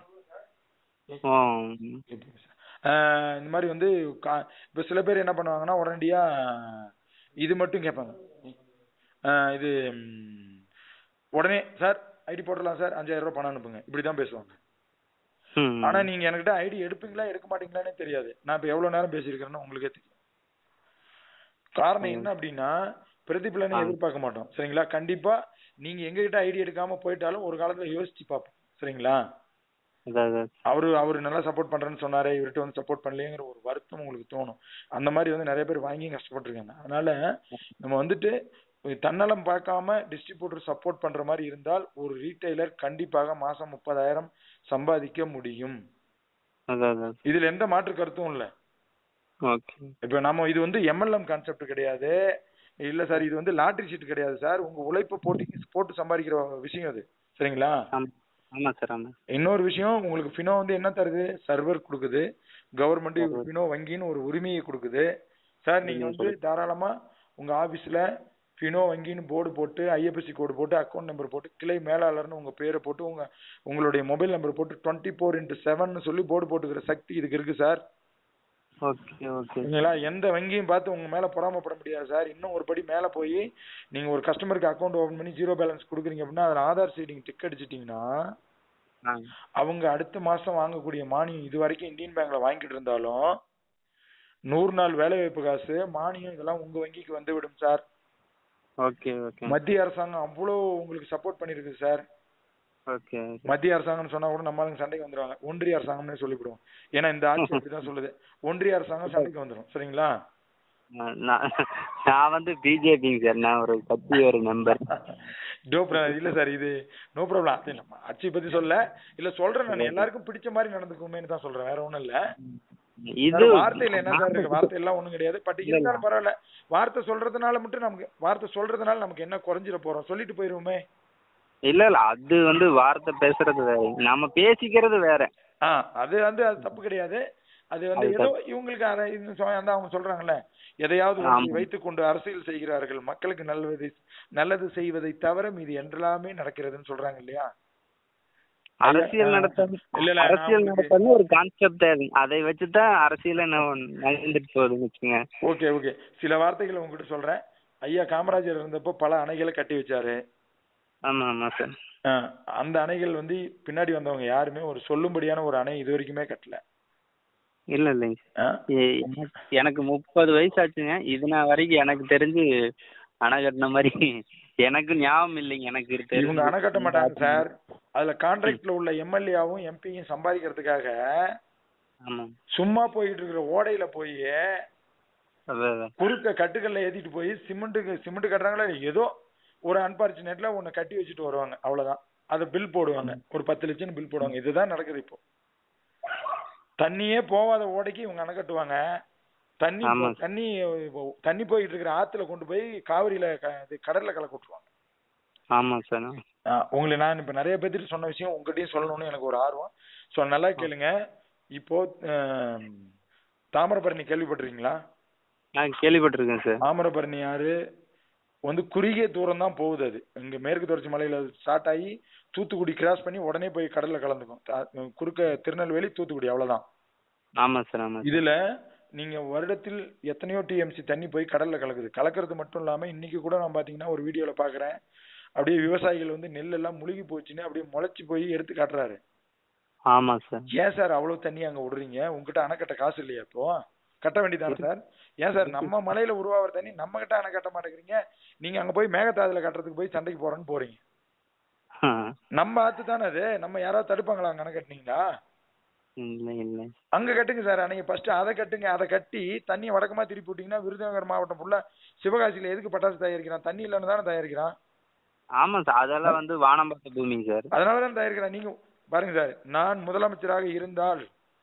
இந்த மாதிரி இப்ப சில பேர் என்ன பண்ணுவாங்கன்னா உடனடியா இது மட்டும் கேட்பாங்க, இது உடனே சார் ஐடி போடலாம் சார், 5000 ரூபாய் பணம் அனுப்புங்க, இப்படிதான் பேசுவாங்க. ஆனா நீங்க என்கிட்ட ஐடி எடுப்பீங்களா எடுக்க மாட்டீங்களானே தெரியாது. நான் இப்ப எவ்வளவு நேரம் பேசியிருக்கிறேன்னு உங்களுக்கே தெரியும். காரணம் என்ன அப்படின்னா, பிரதிபலனை எதிர்பார்க்க மாட்டோம், சரிங்களா? கண்டிப்பா நீங்க எங்ககிட்ட ஐடி எடுக்காம போயிட்டாலும் ஒரு காலத்துல யோசிச்சு பார்ப்போம், சரிங்களா? அவரு நல்லா சப்போர்ட் பண்றேன்னு சொன்னாரு, இவர்கிட்ட சப்போர்ட் பண்ணலையேங்கிற ஒரு வருத்தம் உங்களுக்கு தோணும். அந்த மாதிரி நிறைய பேர் வாங்கி கஷ்டப்பட்டிருக்காங்க. அதனால நம்ம தன்னலம் பார்க்காம டிஸ்ட்ரிபியூட்டர் சப்போர்ட் பண்ற மாதிரி இருந்தால் ஒரு ரீட்டைலர் கண்டிப்பாக மாசம் 30,000 சம்பாதிக்க முடியும். இதுல எந்த மாற்று கருத்தும் இல்ல. இப்ப நம்ம இது எம்எல்எம் கான்செப்ட் கிடையாது, இல்ல சார் இது லாட்டரி சீட் கிடையாது சார், உங்க உழைப்பை போட்டு சம்பாதிக்கிற விஷயம் அது, சரிங்களா? இன்னொரு விஷயம், உங்களுக்கு ஃபினோ என்ன தருது? சர்வர் கொடுக்குது, கவர்மெண்ட் ஃபினோ வங்கின்னு ஒரு உரிமையை கொடுக்குது சார். நீங்க தாராளமா உங்க ஆபீஸ்ல ஃபினோ வங்கின்னு போர்டு போட்டு, ஐஎஃப்எஸ்சி கோடு போட்டு, அக்கௌண்ட் நம்பர் போட்டு, கிளை மேலாளர்னு உங்க பேரை போட்டு, உங்களுடைய மொபைல் நம்பர் போட்டு 24x7 சொல்லி போர்டு போட்டுக்கிற சக்தி இதுக்கு இருக்கு சார். எந்த வங்கியும் பார்த்து உங்க மேல பொறாமப்பட முடியாது சார். இன்னும் ஒரு படி மேல போய் நீங்க ஒரு கஸ்டமருக்கு அக்கௌண்ட் ஓபன் பண்ணி 0 பேலன்ஸ் கொடுக்குறீங்க அப்படின்னா அதுல ஆதார் சீடிங் டிக் அடிச்சிட்டீங்கன்னா அவங்க அடுத்த மாசம் வாங்கக்கூடிய மானியம் இது வரைக்கும் இந்தியன் பேங்க்ல வாங்கிட்டு இருந்தாலும் 100 நாள் வேலை வாய்ப்பு காசு மானியம் இதெல்லாம் உங்க வங்கிக்கு வந்து விடும் சார். மத்திய அரசாங்கம் அவ்வளவு உங்களுக்கு சப்போர்ட் பண்ணிருக்கு சார். மத்திய அரசாங்கம் சொன்னா கூட நம்மளுக்கு சண்டைக்கு வந்துருவாங்க, ஒன்றிய அரசாங்கம்னு சொல்லிவிடுவோம். ஏன்னா இந்த ஆட்சி அப்படிதான் சொல்லுது, ஒன்றிய அரசாங்கம் சண்டைக்கு வந்துடும், சரிங்களா? நான் பிஜேபி சார், நான் ஒரு கட்சி ஒரு மெம்பர். இல்ல சார், இது நோ ப்ராப்ளம். ஆட்சி பத்தி சொல்ல இல்ல சொல்றேன், நான் எல்லாருக்கும் பிடிச்ச மாதிரி நடந்துக்குமேன்னு தான் சொல்றேன், வேற ஒண்ணும் இல்ல. இது வார்த்தையில என்ன சார் இருக்கு? வார்த்தை எல்லாம் ஒண்ணும் கிடையாது. பட் இருந்தாலும் பரவாயில்ல, வார்த்தை சொல்றதுனால மட்டும் நமக்கு என்ன குறைஞ்சிட போறோம்? சொல்லிட்டு போயிருவோமே. இல்ல அது வார்த்தை பேசுறது வேற, நாம பேசிக்கிறது வேற. அது தப்பு கிடையாது. அது ஏதோ இவங்களுக்கு அவங்க சொல்றாங்கல்ல, எதையாவது வைத்துக் கொண்டு அரசியல் செய்கிறார்கள், மக்களுக்கு நல்லது செய்வதை தவிர மீது எல்லாமே நடக்கிறதுன்னு சொல்றாங்க இல்லையா? அரசியல் நடத்த ஒரு கான்செப்ட், அதை வச்சுதான் அரசியல நடந்துட்டு போகுதுங்க. ஓகே, சில வார்த்தைகளை உங்ககிட்ட சொல்றேன். ஐயா காமராஜர் இருந்தப்போ பல அணைகளை கட்டி வச்சாரு. ஆமா சார். அந்த அணைகள் பின்னாடி வந்தவங்க யாருமே ஒரு சொல்லும்படியான ஒரு அணை இது வரைக்குமே கட்டல. இல்லைங்க, எனக்கு 30 வயசு ஆச்சுங்க. இதுனா வரைக்கும் எனக்கு தெரிஞ்சு அணை கட்டின மாதிரி எனக்கு ஞாபகம் இல்லைங்க. எனக்கு இவங்க அணை கட்ட மாட்டாங்க சார். அதுல கான்ட்ராக்ட்ல உள்ள எம்எல்ஏவும் எம்பியும் சம்பாதிக்கிறதுக்காக சும்மா போயிட்டு இருக்கிற ஓடையில போய் குறுக்க கட்டுக்கல்ல ஏத்திட்டு போய் சிமெண்ட் கட்டுறாங்களா ஏதோ ஒரு அன்பார்ச்சுனேட்ல ஒன்னு கட்டி வச்சுட்டு வருவாங்க, அவ்வளவுதான். அத பில் போடுவாங்க, ஒரு 10 லட்சம் பில் போடுவாங்க. இதுதான் நடக்குது இப்போ. தண்ணியே போவாத ஓடைக்கு இவங்க அணை கட்டுவாங்க. தண்ணி போயிட்டு இருக்கிற ஆத்துல கொண்டு போய் காவிரியில கடல்ல கலக்க விட்டுருவாங்க. ஆமா சார். உங்களுக்கு நான் இப்ப நிறைய பேருக்கு சொன்ன விஷயம் உங்ககிட்டயும் சொல்லணும்னு எனக்கு ஒரு ஆர்வம். நல்லா கேளுங்க. இப்போ தாமிரபரணி கேள்விப்பட்டிருக்கீங்களா? கேள்விப்பட்டிருக்கேன் சார். தாமிரபரணி ஆறு குறுகிய தூரம் தான் போகுது. அது இங்க மேற்கு தொடர்ச்சி மலையில ஸ்டார்ட் ஆகி தூத்துக்குடி கிராஸ் பண்ணி உடனே போய் கடல்ல கலந்துக்கும். குறுக்க திருநெல்வேலி தூத்துக்குடி, அவ்வளவுதான். ஆமா சார். இதுல நீங்க வருடத்தில் எத்தனையோ டிஎம்சி தண்ணி போய் கடல்ல கலக்கிறது மட்டும் இல்லாம இன்னைக்கு கூட நான் பாத்தீங்கன்னா ஒரு வீடியோல பாக்குறேன், அப்படியே விவசாயிகள் நெல் எல்லாம் முழுகி போச்சுன்னு அப்படியே முளைச்சு போய் எடுத்து காட்டுறாரு. ஆமா சார். ஏன் சார் அவ்வளவு தண்ணி அங்க விடுறீங்க? உங்ககிட்ட அணை கட்ட காசு இல்லையா? இப்போ கட்ட வேண்டியதானே சார்? ஏன் சார் நம்ம மலையில உருவாகிற தண்ணி நம்ம கிட்ட அணை கட்ட மாட்டேங்கிறீங்க, நீங்க அங்க போய் மேகதாதுல கட்டுறதுக்கு போய் சண்டைக்கு போறேன்னு போறீங்க. நம்ம ஆத்து தானே அது, நம்ம யாராவது தடுப்பாங்களா அங்க அணை கட்டினீங்களா? அங்க கட்டுங்க சார் அணைய, ஃபர்ஸ்ட் அதை கட்டுங்க. அதை கட்டி தண்ணியை வடக்கமா திருப்பி விட்டீங்கன்னா விருதுநகர் மாவட்டம் ஃபுல்லா சிவகாசியில எதுக்கு பட்டாசு தயாரிக்கிறான்? தண்ணி இல்லைன்னு தானே தயாரிக்கிறான். ஆமா சார், அதெல்லாம் வந்து வானம் பார்த்த பூமிங்க சார், அதனாலதான் தயாரிக்கிறான். நீங்க பாருங்க சார், நான் முதலமைச்சராக இருந்தால்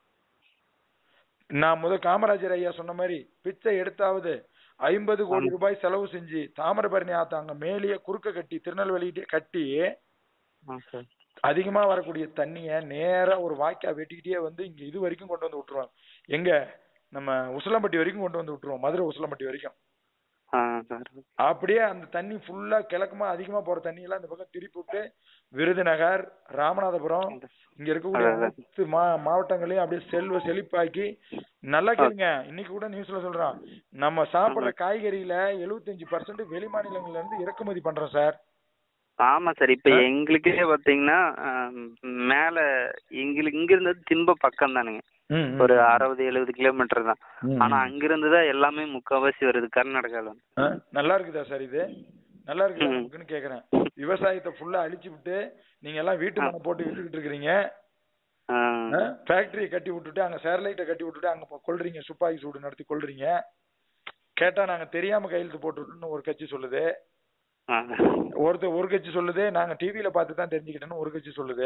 நான் காமராஜர் ஐயா சொன்ன மாதிரி பிச்சை எடுத்தாவது 50 கோடி ரூபாய் செலவு செஞ்சு தாமிரபரணி ஆத்த அங்க மேலேயே குறுக்க கட்டி திருநெல்வேலிட்டே கட்டி அதிகமா வரக்கூடிய தண்ணிய நேரா ஒரு வாய்க்கா வெட்டிக்கிட்டே வந்து இங்க இது வரைக்கும் கொண்டு வந்து விட்டுருவாங்க. எங்க நம்ம உசிலம்பட்டி வரைக்கும் கொண்டு வந்து விட்டுருவோம், மதுரை உசிலம்பட்டி வரைக்கும். அப்படியே அந்த தண்ணி ஃபுல்லா கிழக்குமா அதிகமா போற தண்ணி எல்லாம் இந்த பக்கம் திருப்பி விட்டு விருதுநகர், ராமநாதபுரம் இங்க இருக்கக்கூடிய அனைத்து மாவட்டங்களையும் அப்படியே செழிப்பாக்கி, நல்லா கேளுங்க, இன்னைக்கு கூட நியூஸ்ல சொல்றான், நம்ம சாப்பிடுற காய்கறியில 75% வெளி மாநிலங்கள்ல இருந்து இறக்குமதி பண்றோம் சார். ஆமா சார், இப்ப எங்களுக்கே பாத்தீங்கன்னா மேல எங்களுக்கு இங்க இருந்தது திம்ப பக்கம் தானுங்க, ஒரு 60-70 கிலோமீட்டர் தான். ஆனா அங்க இருந்துதான் எல்லாமே முக்கால்வாசி வருது கர்நாடகால. நல்லா இருக்குதா சார்? இது நல்லா இருக்குன்னு கேக்குறேன். விவசாயத்தை ஃபுல்லா அழிச்சு விட்டு நீங்க எல்லாம் வீட்டு மனை போட்டு விட்டுக்கிட்டு இருக்கிறீங்க, ஃபேக்டரியை கட்டி விட்டுட்டு அங்க சேட்டலைட்டை கட்டி விட்டுட்டு அங்க கொள்றீங்க, துப்பாக்கி சூடு நடத்தி கொள்றீங்க. கேட்டா நாங்க தெரியாம கையெழுத்து போட்டுவிட்டோம்னு ஒரு கட்சி சொல்லுது, ஒரு கட்சி சொல்லுது நாங்க டிவில பார்த்து தான் தெரிஞ்சுக்கிட்டோம்னு ஒரு கட்சி சொல்லுது.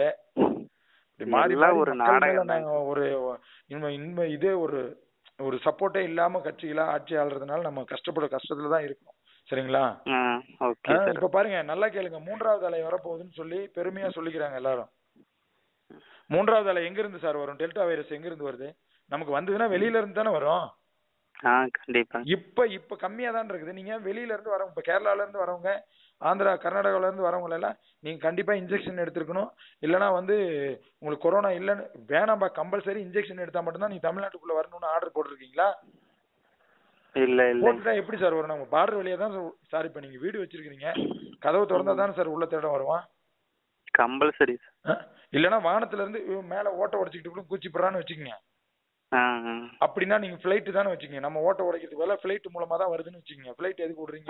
இதே ஒரு சப்போர்ட்டே இல்லாம கட்சிகளா ஆட்சி ஆளுறதுனால நம்ம கஷ்டத்துல தான் இருக்கோம். சரிங்களா? இப்ப பாருங்க, நல்லா கேளுங்க, 3வது அலை வரப்போகுதுன்னு சொல்லி பெருமையா சொல்லிக்கிறாங்க எல்லாரும். 3வது அலை எங்க இருந்து சார் வரும்? டெல்டா வைரஸ் எங்க இருந்து வருது? நமக்கு வந்ததுன்னா வெளியில இருந்து தானே வரும். கண்டிப்பா. இப்ப கம்மியா தான் இருக்குது. நீங்க வெளியில இருந்து வரவங்க, இப்ப கேரளால இருந்து வரவங்க, ஆந்திரா கர்நாடகால இருந்து வரவங்க எல்லாம் நீங்க கண்டிப்பா இன்ஜெக்ஷன் எடுத்துக்கணும். இல்லனா வந்து உங்களுக்கு கொரோனா இல்லன்னு வேணாம்பா, கம்பல்சரி இன்ஜெக்ஷன் எடுத்தா மட்டும்தான் நீ தமிழ்நாட்டுக்குள்ள வரணும்னு ஆர்டர் போட்டிருக்கீங்களா? இல்ல போட்டுட்டா எப்படி சார் வரும்? நம்ம பார்டர் வழியா தான் சார், இப்ப நீங்க வீடு வச்சிருக்கீங்க, கதவு திறந்தா தானே சார் உள்ள தேட வருவான். கம்பல்சரி. இல்லனா வானத்துல இருந்து மேல ஓட்ட உடைச்சிட்டு கூச்சி போறான்னு வச்சுக்கோங்க. அப்படின்னா நீங்க பிளைட் தானே வச்சுக்கீங்க, நம்ம ஓட்ட உடைக்கிறதுக்கு பதிலா பிளைட் மூலமா தான் வருதுன்னு வச்சுக்கோங்க. பிளைட் எதுக்கு விடுறீங்க?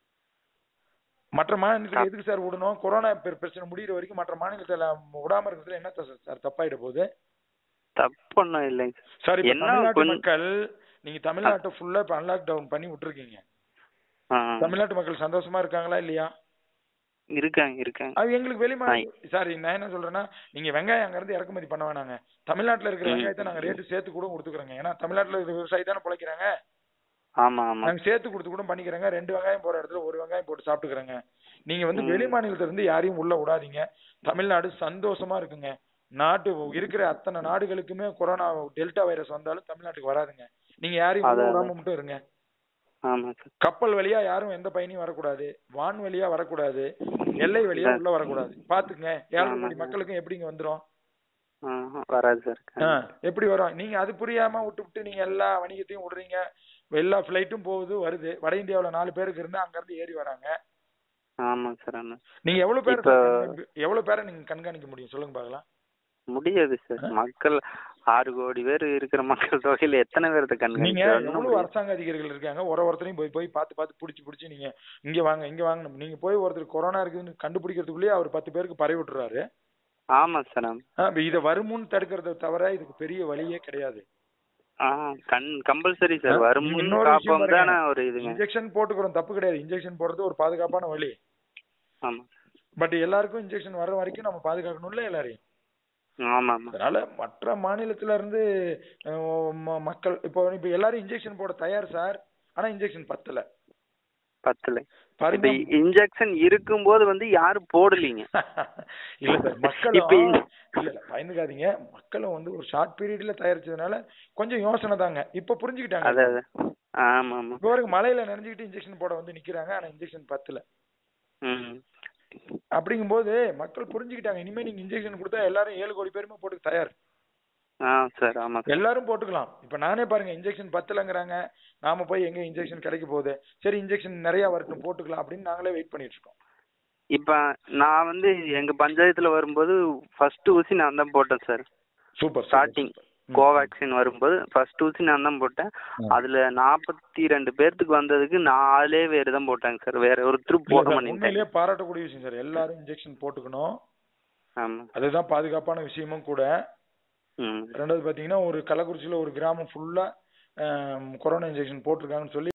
மற்ற மாநிலத்துக்கு எதுக்கு சார் விடணும்? கொரோனா பிரச்சனை முடிகிற வரைக்கும் மற்ற மாநிலத்துல விடாம இருக்கிறதுல என்ன சார் தப்பாயிட போகுது? தப்பு ஒண்ணும் இல்லைங்க சார். தமிழ்நாட்டு மக்கள், நீங்க தமிழ்நாட்டை ஃபுல்லா இப்ப அன்லாக் டவுன் பண்ணி விட்டுருக்கீங்க. தமிழ்நாட்டு மக்கள் சந்தோஷமா இருக்காங்களா இல்லையா? இருக்காங்க. அது எங்களுக்கு வெளிமாநில சார், நான் என்ன சொல்றேன்னா, நீங்க வெங்காயம் அங்க இருந்து இறக்குமதி பண்ண வேணாங்க, தமிழ்நாட்டுல இருக்கிற வெங்காயத்தை நாங்க ரேட்டு சேர்த்து கூட கொடுத்துக்கிறோங்க. ஏன்னா தமிழ்நாட்டுல இருக்கிற விவசாயி தானே பிழைக்கிறாங்க. நாங்க சேர்த்து கொடுத்து கூட பண்ணிக்கிறோங்க. 2 வெங்காயம் போற இடத்துல 1 வெங்காயம் போட்டு சாப்பிட்டுக்கிறோங்க. நீங்க வந்து வெளி மாநிலத்துல இருந்து யாரையும் உள்ள விடாதீங்க. தமிழ்நாடு சந்தோஷமா இருக்குங்க. நாட்டு இருக்கிற அத்தனை நாடுகளுக்குமே கொரோனா டெல்டா வைரஸ் வந்தாலும் தமிழ்நாட்டுக்கு வராதுங்க. நீங்க யாரையும் உள்ள விடாம மட்டும் இருங்க. கப்பல் வழியா யாரும் எந்த பயணியும் வரக்கூடாது, வான் வழியா வரக்கூடாது, எல்லை வழியா உள்ள வரக்கூடாது. பாத்துங்க, 7 கோடி மக்களுக்கும் எப்படிங்க வந்துரும்? வராது சார். எப்படி வரும்? நீங்க அது புரியாம விட்டு நீங்க எல்லா வணிகத்தையும் விடுறீங்க. எல்லா பிளைட்டும் போகுது வருது. வட இந்தியாவுல 4 பேருக்கு இருந்து அங்க இருந்து ஏறி வராங்க. ஆமா சார். நீங்க எவ்வளவு பேரை நீங்க கண்காணிக்க முடியும் சொல்லுங்க பாக்கலாம்? முடியாது சார். மக்கள் 6 கோடி பேர் இருக்கிற மக்கள் தொகையில எத்தனை பேர்த்த கண்காணிக்க? நீங்க எவ்வளவு அரசாங்க அதிகாரிகள் இருக்காங்க, ஒருத்தரையும் போய் பார்த்து புடிச்சு நீங்க இங்க வாங்க நீங்க போய் ஒருத்தர் கொரோனா இருக்குன்னு கண்டுபிடிக்கிறதுக்குள்ளேயே அவர் 10 பேருக்கு பரவி விட்டுறாரு. ஆமா சார். இத வருமுன்னு தடுக்கிறத தவிர இதுக்கு பெரிய வழியே கிடையாது. Compulsory sir. வருமுன்னு காப்போம் தான ஒரு இதுங்க. இன்ஜெக்ஷன் போட்டுக்கிறோம், தப்பு கிடையாது. இன்ஜெக்ஷன் போடுறது ஒரு பாதுகாப்பான வழி. ஆமா. பட் எல்லாருக்கும் இன்ஜெக்ஷன் வர வரைக்கும் நம்ம பாதுகாக்கணும்ல எல்லாரையும். ஆமா. அதனால மற்ற மாநிலத்துல இருந்து மக்கள் இப்போ எல்லாரும் இன்ஜெக்ஷன் போட தயார் சார். ஆனா இன்ஜெக்ஷன் பத்தல. இன்ஜெக்ஷன் இருக்கும்போது வந்து யாரும் போடலீங்க. இல்ல சார், மக்களும் இல்ல பயந்துக்காதீங்க. மக்களும் வந்து ஒரு ஷார்ட் பீரியட்ல தயாரிச்சதுனால கொஞ்சம் யோசனை தாங்க. இப்ப புரிஞ்சுக்கிட்டாங்க. ஆமா. இப்போ மலையில நினைஞ்சுக்கிட்டு இன்ஜெக்ஷன் போட வந்து நிக்கிறாங்க. ஆனா இன்ஜெக்ஷன் பத்தல. அப்படிங்கும்போது மக்கள் புரிஞ்சுக்கிட்டாங்க. இனிமே நீங்க இன்ஜெக்ஷன் கொடுத்தா எல்லாரும் 7 கோடி பேருமே போட்டு தயார். சார். ஆமா, எல்லாரும் போட்டுக்கலாம். இப்ப நானே பாருங்க, இன்ஜெக்ஷன் பத்தலங்கிறாங்க, நாம போய் எங்க இன்ஜெக்ஷன் கிடைக்க போகுது, சரி இன்ஜெக்ஷன் நிறைய வரட்டும் போட்டுக்கலாம் அப்படின்னு நாங்களே வெயிட் பண்ணிட்டு இருக்கோம். இப்ப நான் வந்து எங்க பஞ்சாயத்துல வரும்போது ஃபர்ஸ்ட் ஊசி நான் தான் போட்டேன் சார். சூப்பர். ஸ்டார்டிங் கோவேக்சின் வரும்போது ஃபர்ஸ்ட் ஊசி நான் தான் போட்டேன். அதுல 42 பேர்த்துக்கு வந்ததுக்கு 4 பேர் தான் போட்டாங்க சார். வேற ஒருத்தர் போட மாட்டேங்க. உண்மையிலேயே பாராட்டக்கூடிய விஷயம் சார். எல்லாரும் இன்ஜெக்ஷன் போட்டுக்கணும். அதுதான் பாதுகாப்பான விஷயமும் கூட. ரெண்டாவது பாத்தீங்கன்னா ஒரு கள்ளக்குறிச்சியில ஒரு கிராமம் ஃபுல்லா கொரோனா இன்ஜெக்ஷன் போட்டிருக்காங்கன்னு சொல்லி